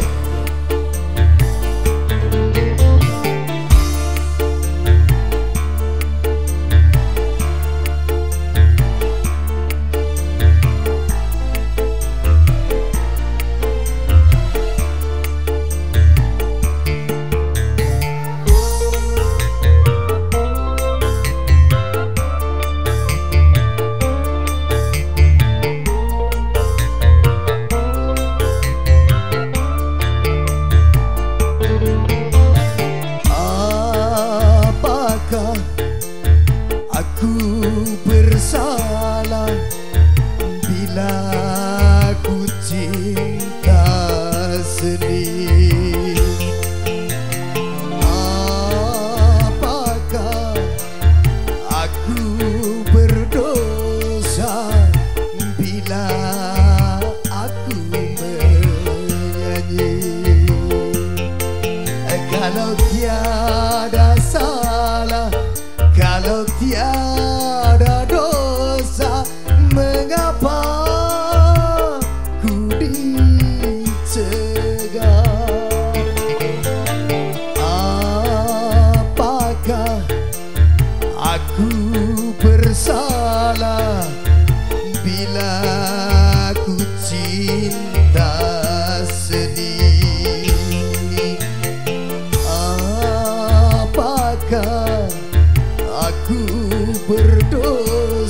Apakah aku bersalah bila ku cinta sendiri? Apakah aku berdosa bila aku menyanyi? Kalau tiada salah, kalau tiada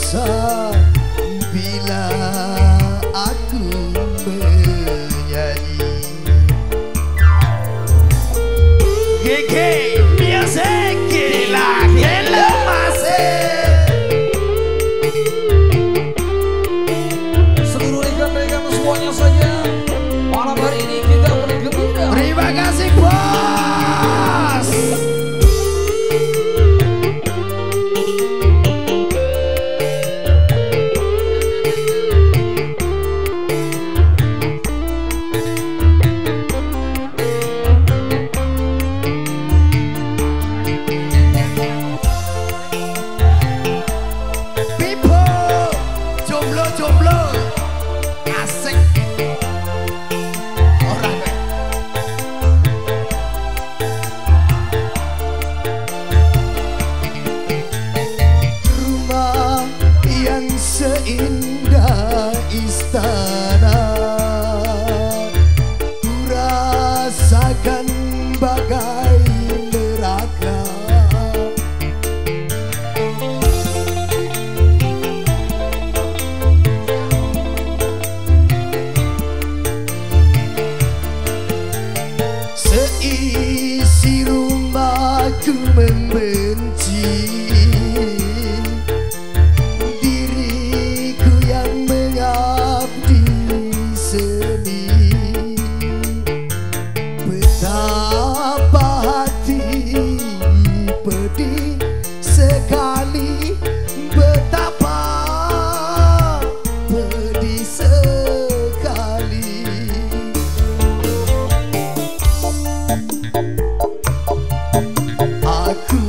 berdosa bila aku menyanyi. Gege biasa gila gila masih. Seluruh rekan-rekan semuanya saja, malam hari ini kita bergembira. Terima kasih bos. Seindah istana ku rasakan bagai neraka. Seisi rumahku membenci sekali, betapa pedih sekali. Aku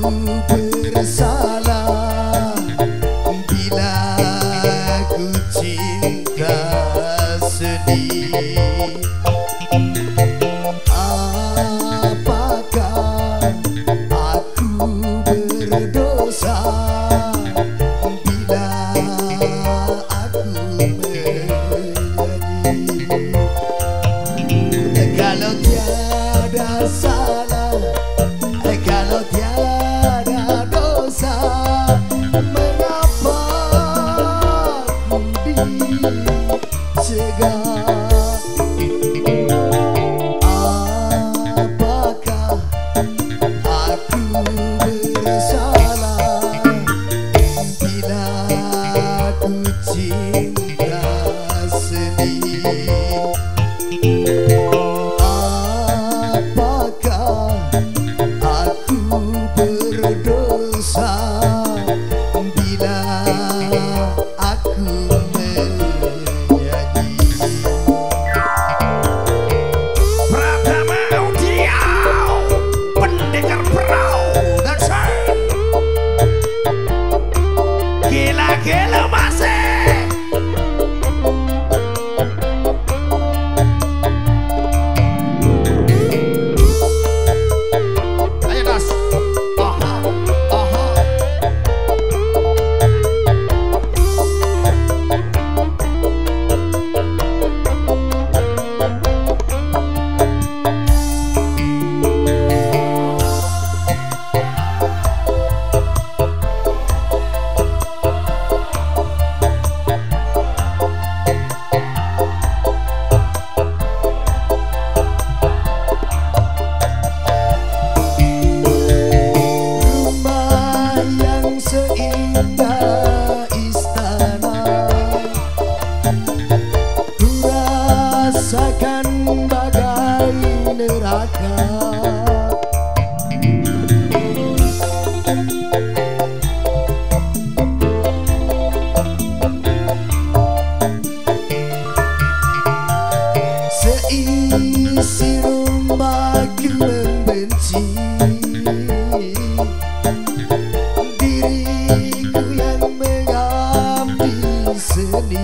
bersalah bila ku cinta sedih. Apakah aku berdosa bila aku menyanyi? Kalau tiada salah, kalau tiada dosa, mengapa ku dicegah? Seisi rumahku membenci diriku yang mengabdi seni.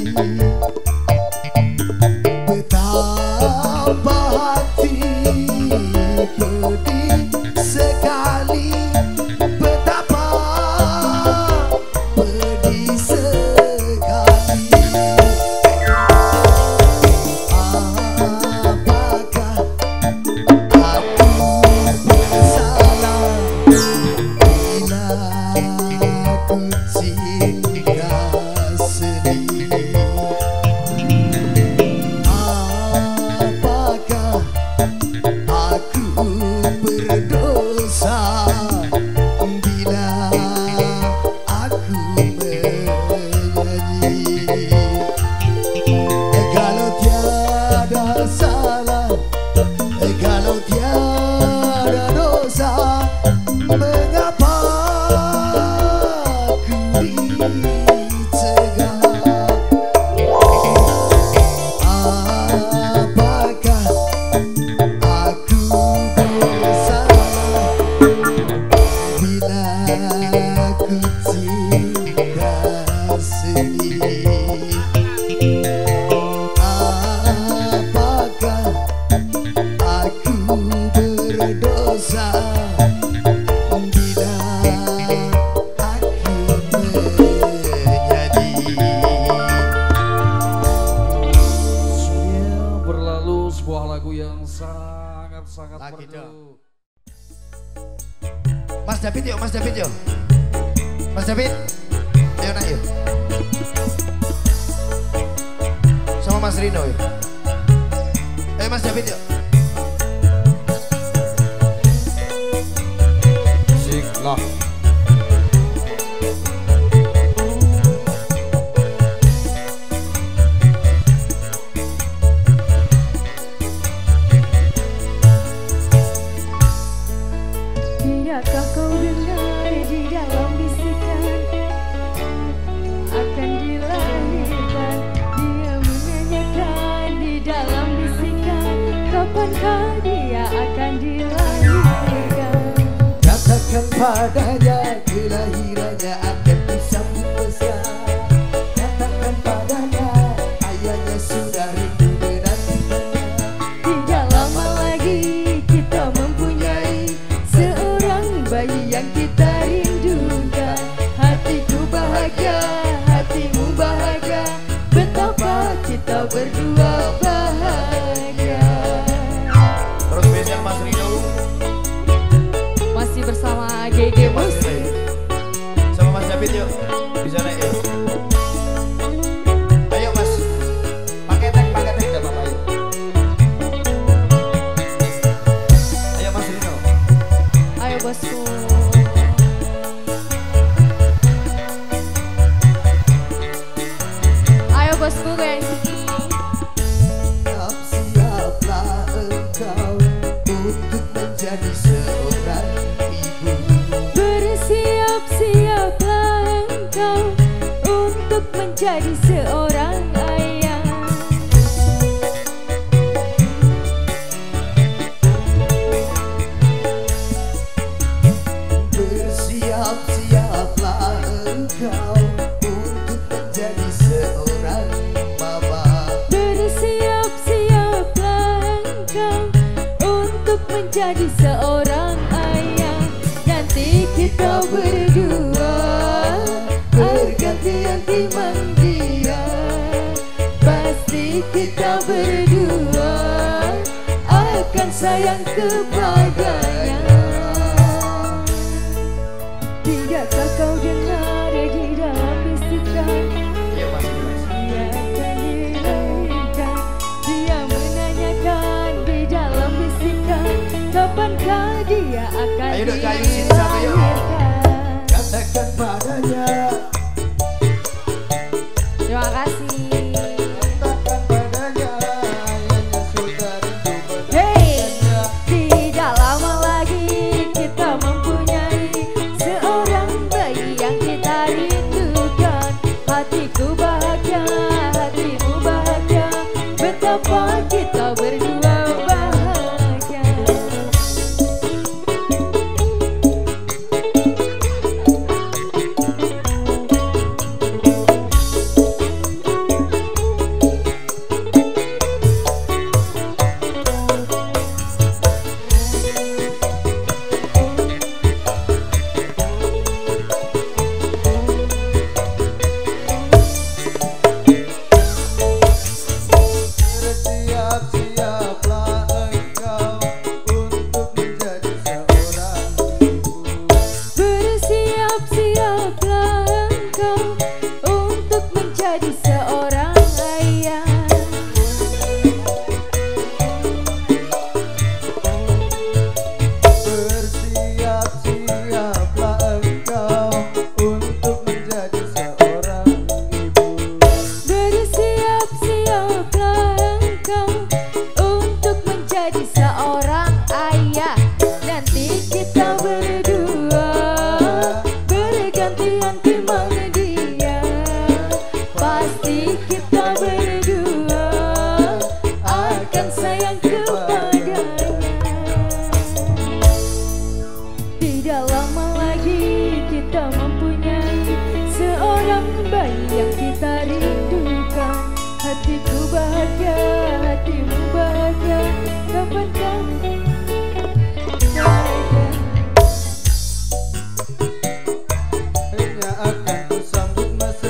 Betapa hati pedih sekali, betapa pedih sekali. Cinta Lagi dong. Mas David yuk, Mas David yuk. Mas David, ayo nak yuk. Sama Mas Rino yuk. Ayo Mas David yuk. Sik lah. Tidakkah kau dengar di dalam bisikan akan dilahirkan? Dia menyanyikan di dalam bisikan, kapankah dia akan dilahirkan? Katakan padanya kelahirannya akan disambut mesra. Katakan padanya ayahnya sudah rindu menantikannya. Tidak lama lagi kita mempunyai seorang bayi yang kita rindukan. Hatiku bahagia, hatimu bahagia, betapa kita berdua bahagia. Terus spesial Mas Rino. Masih bersama G G Mas Musik. Rino. Sama Mas David yuk. Bisa naik yuk. Ayo Mas. Pakai tag, pakai tag enggak apa-apa yuk. Ayo Mas Rino. Ayo bosku. Ayo bosku guys. Siaplah engkau untuk menjadi seorang ibu. Bersiap-siaplah engkau untuk menjadi seorang ayah. Bersiap-siaplah engkau untuk menjadi seorang mama. Bersiap-siaplah engkau untuk menjadi seorang ayah. Nanti kita berdua berganti-ganti manggilnya. Pasti kita berdua akan sayang kepadanya. Tidakkah kau dengar di dalam bisikan? Ayo Mas Rino. Dia akan dilahirkan. Dia menanyakan di dalam bisikan, kapankah dia akan Ayo dok, kayu sini satu yuk. dilahirkan? Katakan padanya, Terima kasih. katakan padanya ayahnya sudah rindu Hey, menantikannya. di dalam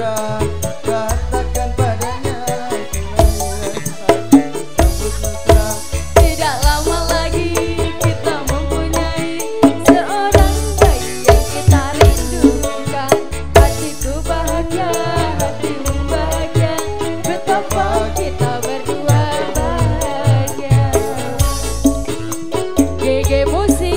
mesra, katakan padanya sambut mesra. Tidak lama lagi kita mempunyai seorang bayi yang kita rindukan. Hatiku bahagia, hatimu bahagia, betapa kita berdua bahagia. G G Musik.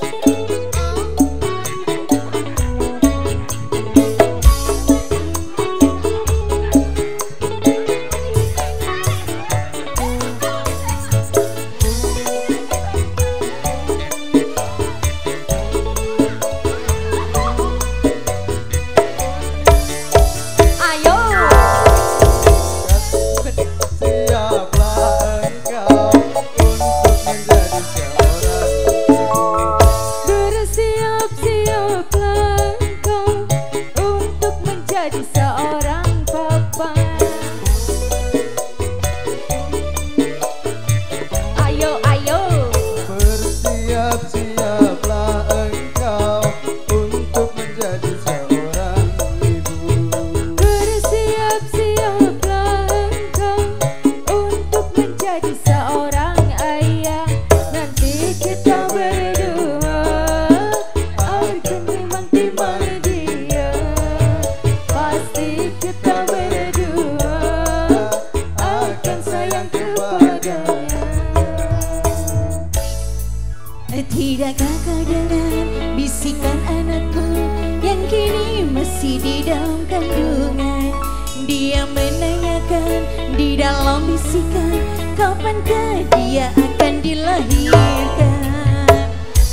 Ayo. Siaplah engkau untuk menjadi seorang Bersiap-siaplah engkau untuk menjadi seorang papa. Ayo, ayo. Bersiap-siaplah engkau untuk menjadi seorang ibu. Bersiap-siaplah engkau untuk menjadi seorang ayah. Nanti kita berdua akan timang-timang dia. Pasti kita berdua akan sayang kepadanya. Tidakkah kau dengar bisikan anakku yang kini masih di dalam kandungan? Dia menanyakan di dalam bisikan, kapankah dia akan dilahirkan?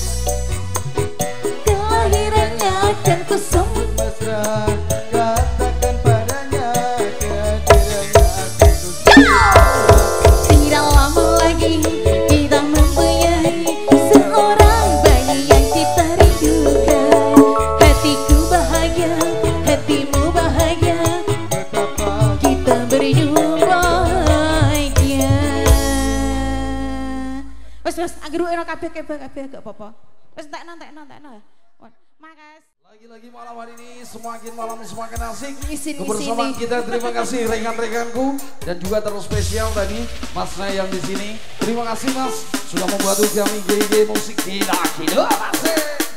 Kelahirannya akan ku sambut Mesra, katakan padanya kehadirannya akan ku Tidak lama lagi kita mempunyai seorang bayi yang kita rindukan. Hatiku bahagia, hatimu bahagia, betapa kita berdua bahagia. Wes wes, anggeru eno kabeh kabeh kabeh gak apa-apa. Wes entekno entekno entekno. Makasih. Lagi-lagi malam hari ini semakin malam semakin asik. Ngisin, Kebersamaan ngisini. kita, terima kasih rekan-rekanku dan juga terus spesial tadi Mas Nay yang di sini. Terima kasih Mas sudah membantu kami G G Musik Gila Gila Asik.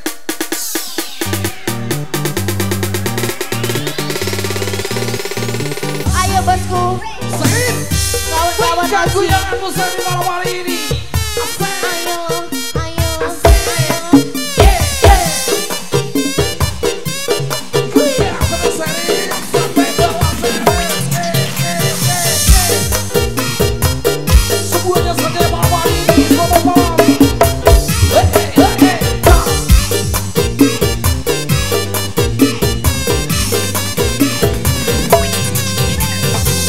Ayo bosku, Sakit. kawan-kawan Berikan Osi. goyangan besar di malam hari ini. Asik. Ayo, ayo, Asik. ayo. Yeah, yeah. Goyang selesai sampai bawah sini. Semuanya saja malam hari ini. Selamat malam. Hey, hey, hey, hey.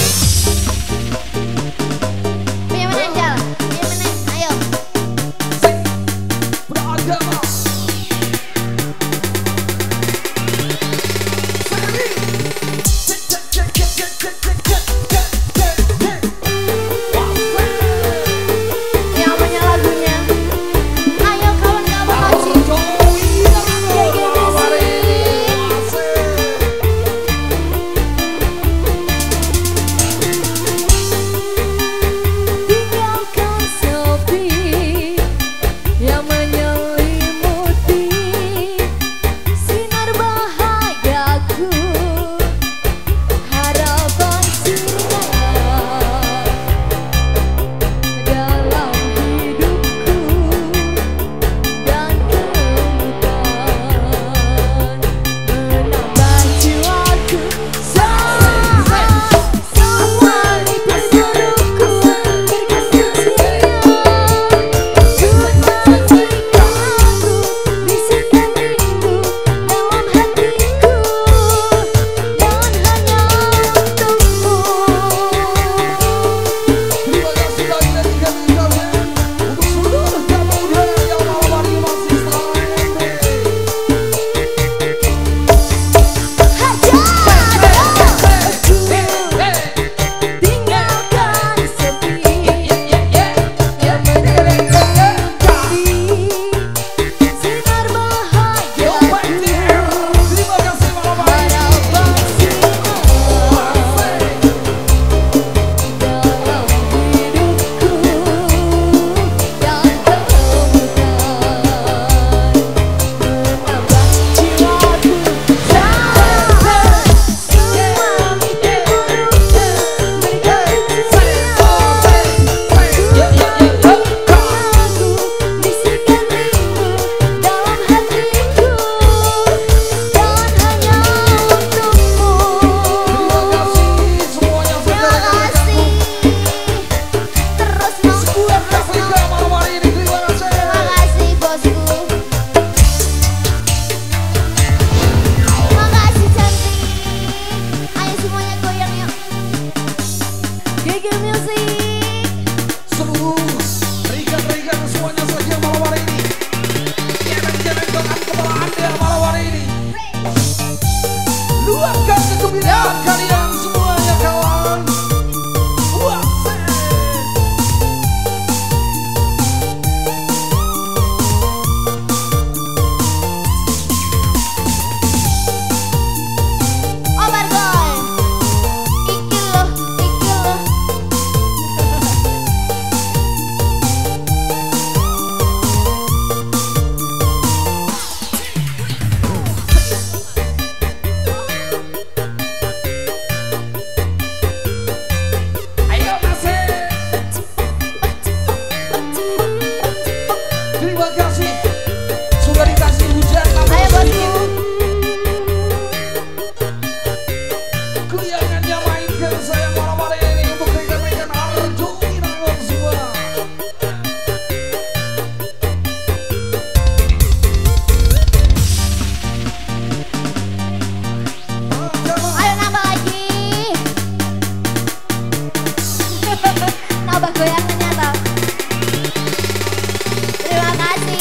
Punya mana Anjal? Punya mana? Ayo. music. Seluruh rekan-rekan semuanya saja malam hari ini. Jangan-jangan dengan kepala anda malam hari ini. Luapkan kegembiraan kalian semuanya kawan. Wah. Terima kasih sudah dikasih hujan namun sedikit. Goyangannya mainkan saya malam hari ini untuk rekan-rekan Arjo Inangon semua. Ayo nambah lagi. Nambah goyangannya toh. Terima kasih.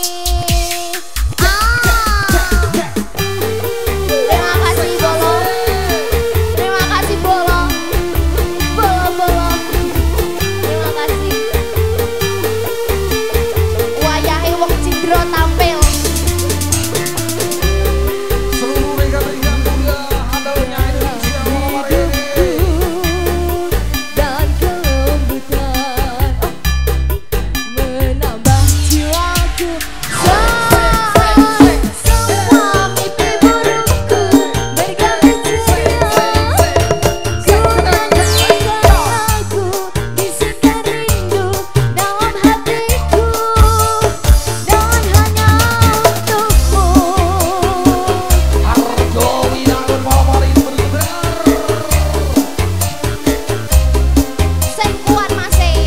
Ah. Terima kasih Bolo. Terima kasih Bolo. Bolo Bolo. Terima kasih. Wayahe wong Cidro tampil. Seluruh rekan-rekan muda handalnya Indonesia malam hari ini. Dan kelembutan menambah jiwaku. Semua mimpi burukku berganti ceria. Ku nyanyikan lagu bisikan rindu dalam hatiku, dan hanya untukmu. Arjo Inangon malam hari ini benar. Sing kuat masih.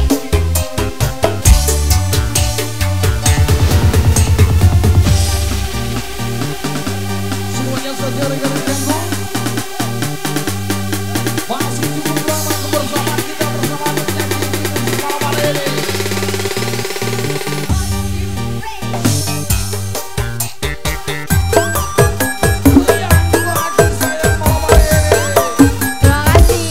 Semuanya saja rekan-rekanku. Masih cukup lama kebersamaan kita bersama penyanyi musik malam hari ini. Goyang lagi saya malam hari ini. Terima kasih.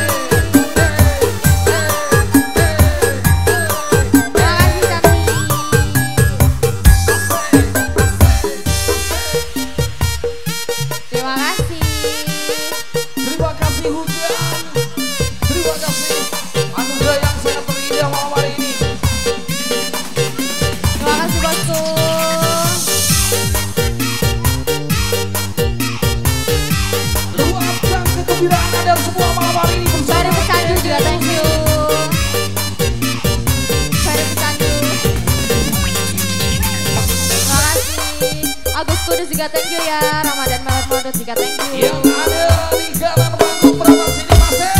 Terima kasih Santi. Terima kasih. Terima kasih hujan. Terima kasih anugerah yang sangat terindah malam hari ini. Terima kasih bosku. Luapkan kegembiraan Anda semua malam hari ini bersama Ferry Pecandu juga thank you. Ferry Pecandu. Terima kasih. Agus Kudus juga thank you ya. Ramadan Maret Modot juga thank you. yang ada di Jalan Bangkok Berapat sini masih.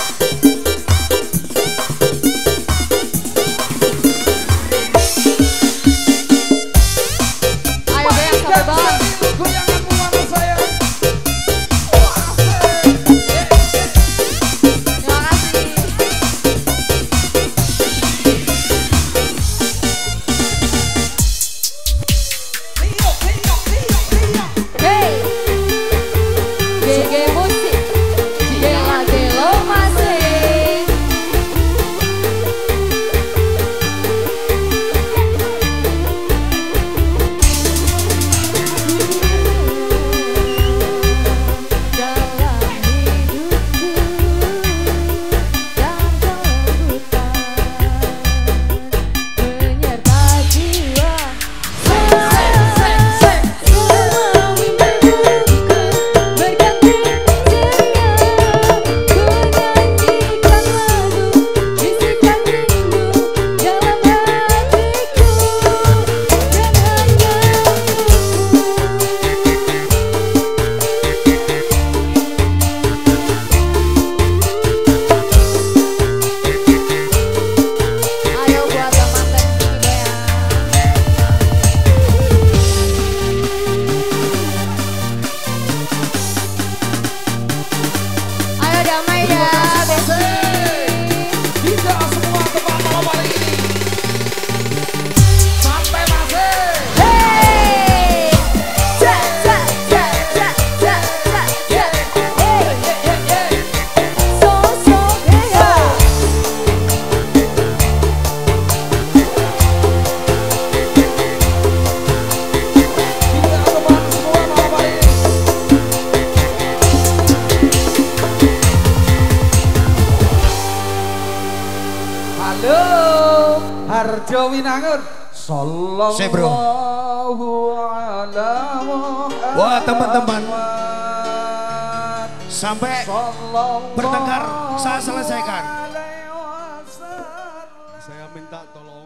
Ayo goyang sampai bawah. Goyanganmu mana sayang? Terima kasih. Rio, Rio, Rio, Rio. Hey. G G Arjo Winangun. Si, bro. Sallallahu ala Muhammad. Wah, teman-teman. Sampai bertengkar saya selesaikan. Saya minta tolong.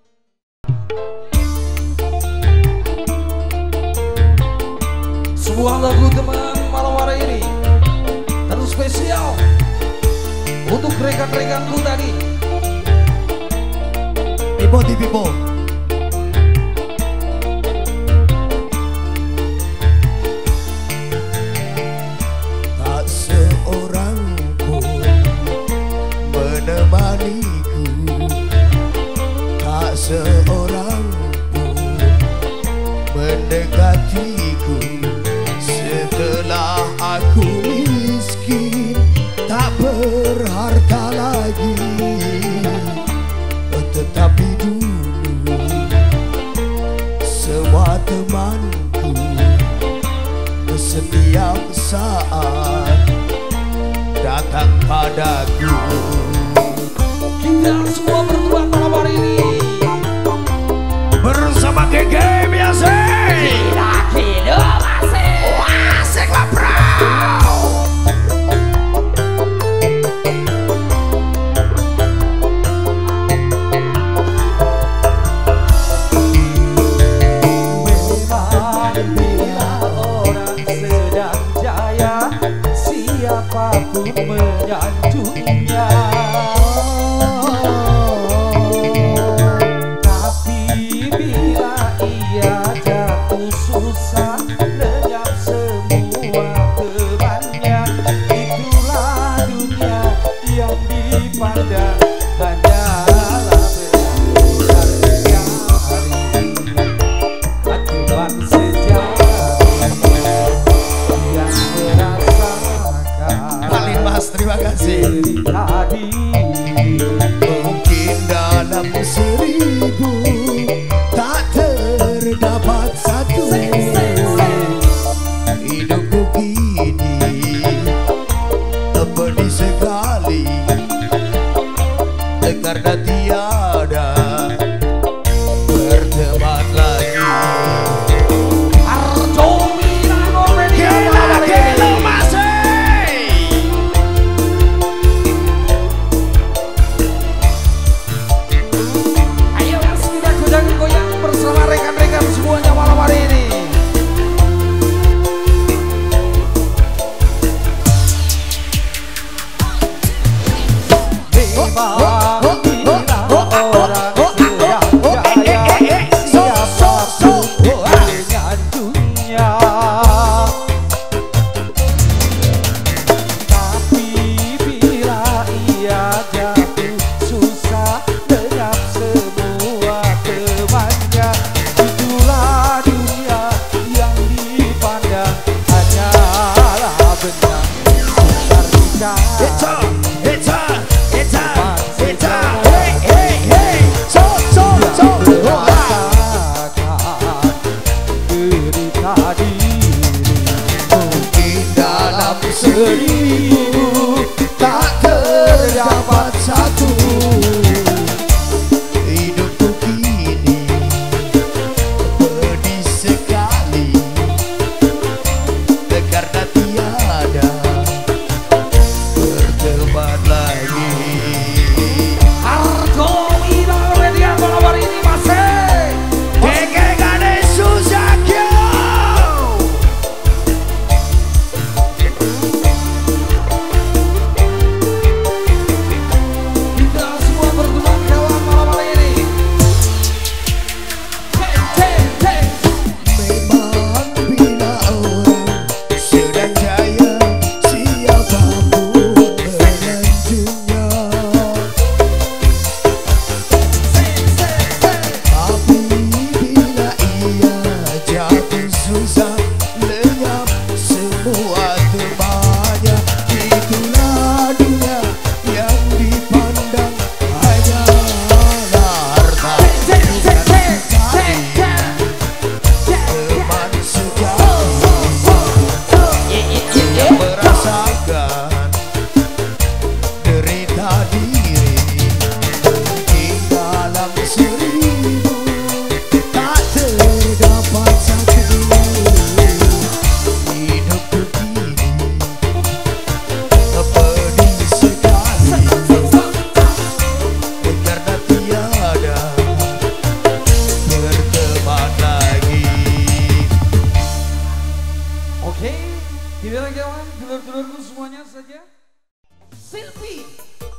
Sebuah lagu teman malam hari ini terus spesial untuk rekan-rekanku tadi. Pipo di pipo. Tak seorang pun menemaniku, tak seorang pun mendekatiku. Setelah aku miskin, tak berharta lagi, tetapi dulu semua temanku setiap saat datang padaku. Kita semua berdua malam hari ini Bersama G G biasa. Gila-gila masih. Wah, asik lah bro. Siapapun menyanjungnya, tapi bila ia jatuh susah lenyap semua temannya. Itulah dunia yang dipandang hanyalah berharga hari. Aturan sejati yang merasakan. Paling Mas, terima kasih. Tadi Mungkin dalam seribu tak terdapat satu. Hidupku kini pedih sekali karena tiada berteman lagi. Arjo Winangun media malam hari ini. Ayo mas, kita goyang-goyang bersama rekan-rekan semuanya malam hari ini.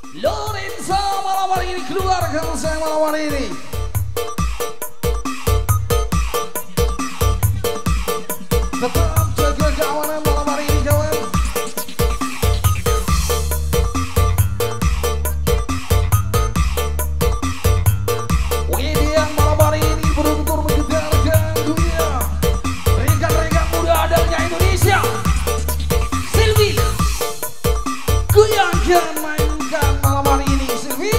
Lorenzo malam hari ini, keluarga saya malam hari ini. Tetap jaga keamanan malam hari ini kawan. Widian malam hari ini betul-betul menggetarkan dunia. Rekan-rekan muda adanya Indonesia. Silvi, goyangkan mainkan malam hari ini Silvi.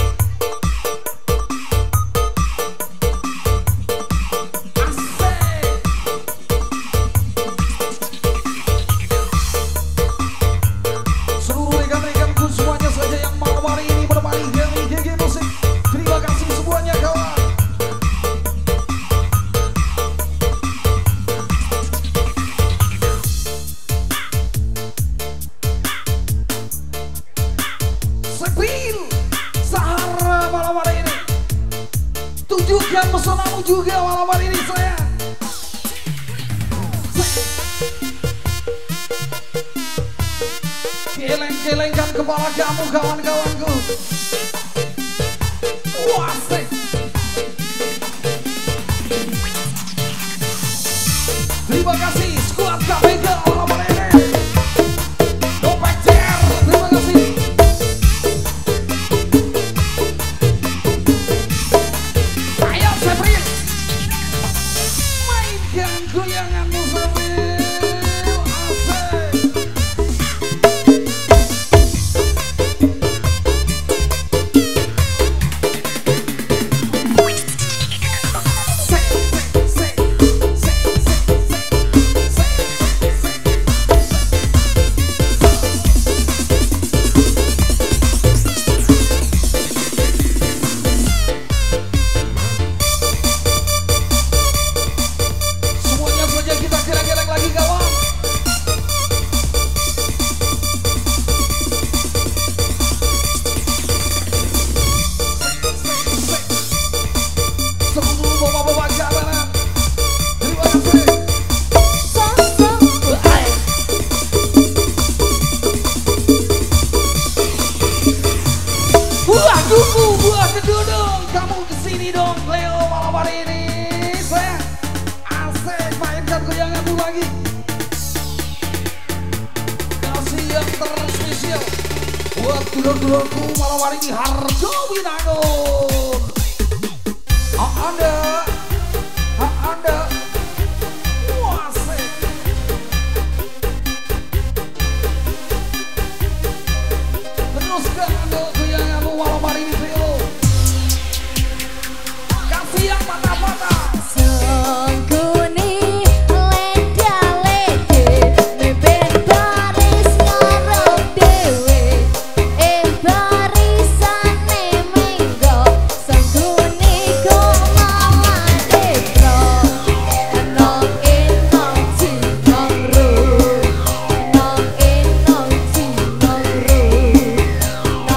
Tunjukkan pesonamu juga malam hari ini saya. Geleng-gelengkan kepala kamu kawan-kawanku. Wasik. Terima kasih skuad K P K malam hari ini. Dompet Cer, terima kasih. Goyanganmu sambil asik. Kamu kesini dong Leo malam hari ini. Saya asik mainkan goyanganmu lagi. Kasih yang terspesial buat dulur-dulurku malam hari ini, Harjo Winangun. Hak Anda, hak Anda. Wasik. Teruskan goyanganmu malam hari ini Leo. Yang mata-mata Sangkuni leda-lede mimpin baris ngarep dewe. Eh barisane minggo sangkuni kok malah dekro. Nong enong cinong ru, nong enong cinong ru,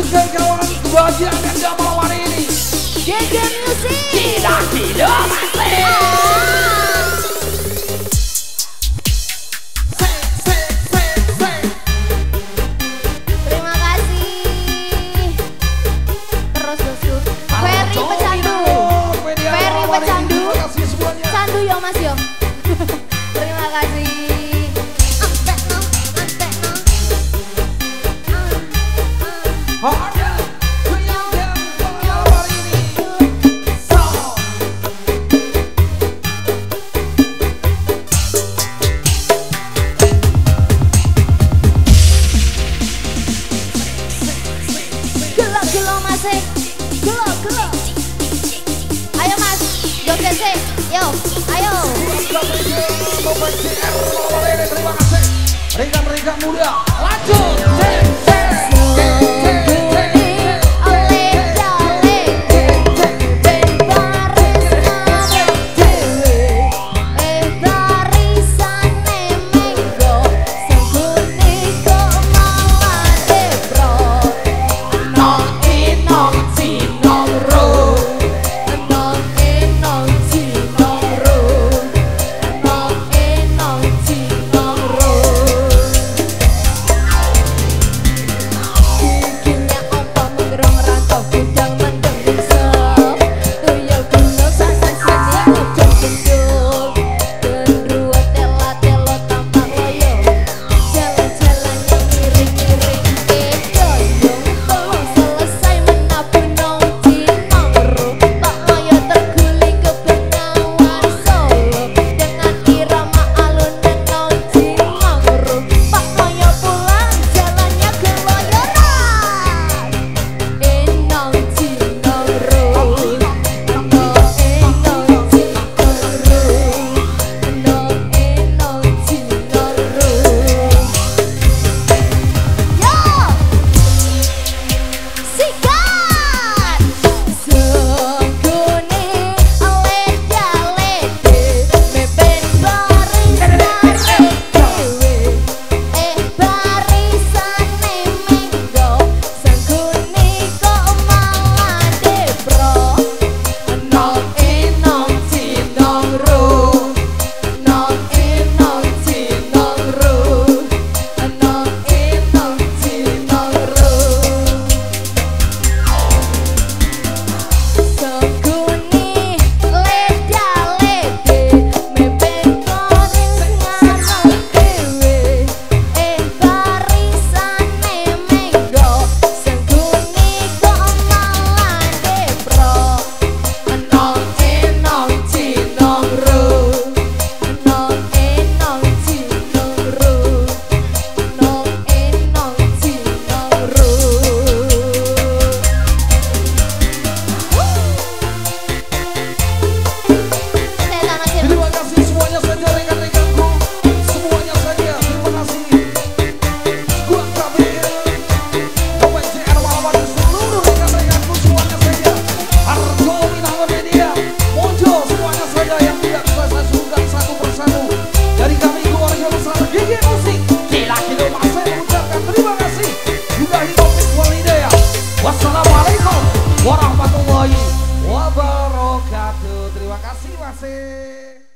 juga kawan kebahagiaan Ganda malam hari ini. G G Music. Gila gila masih. Terima kasih. Terus terus. Ferry pecandu. Ferry pecandu. Terima kasih semuanya. Candu yo Mas yo. Terima kasih. Antekno, antekno. Ada goyang malam hari ini. So. Gelo gelo Mas. Gelo gelo. Ayo Mas, joget sih. Yo, ayo. Terima kasih. Rekan-rekan muda, lanjut. Wassalamualaikum warahmatullahi wabarakatuh. Terima kasih masih.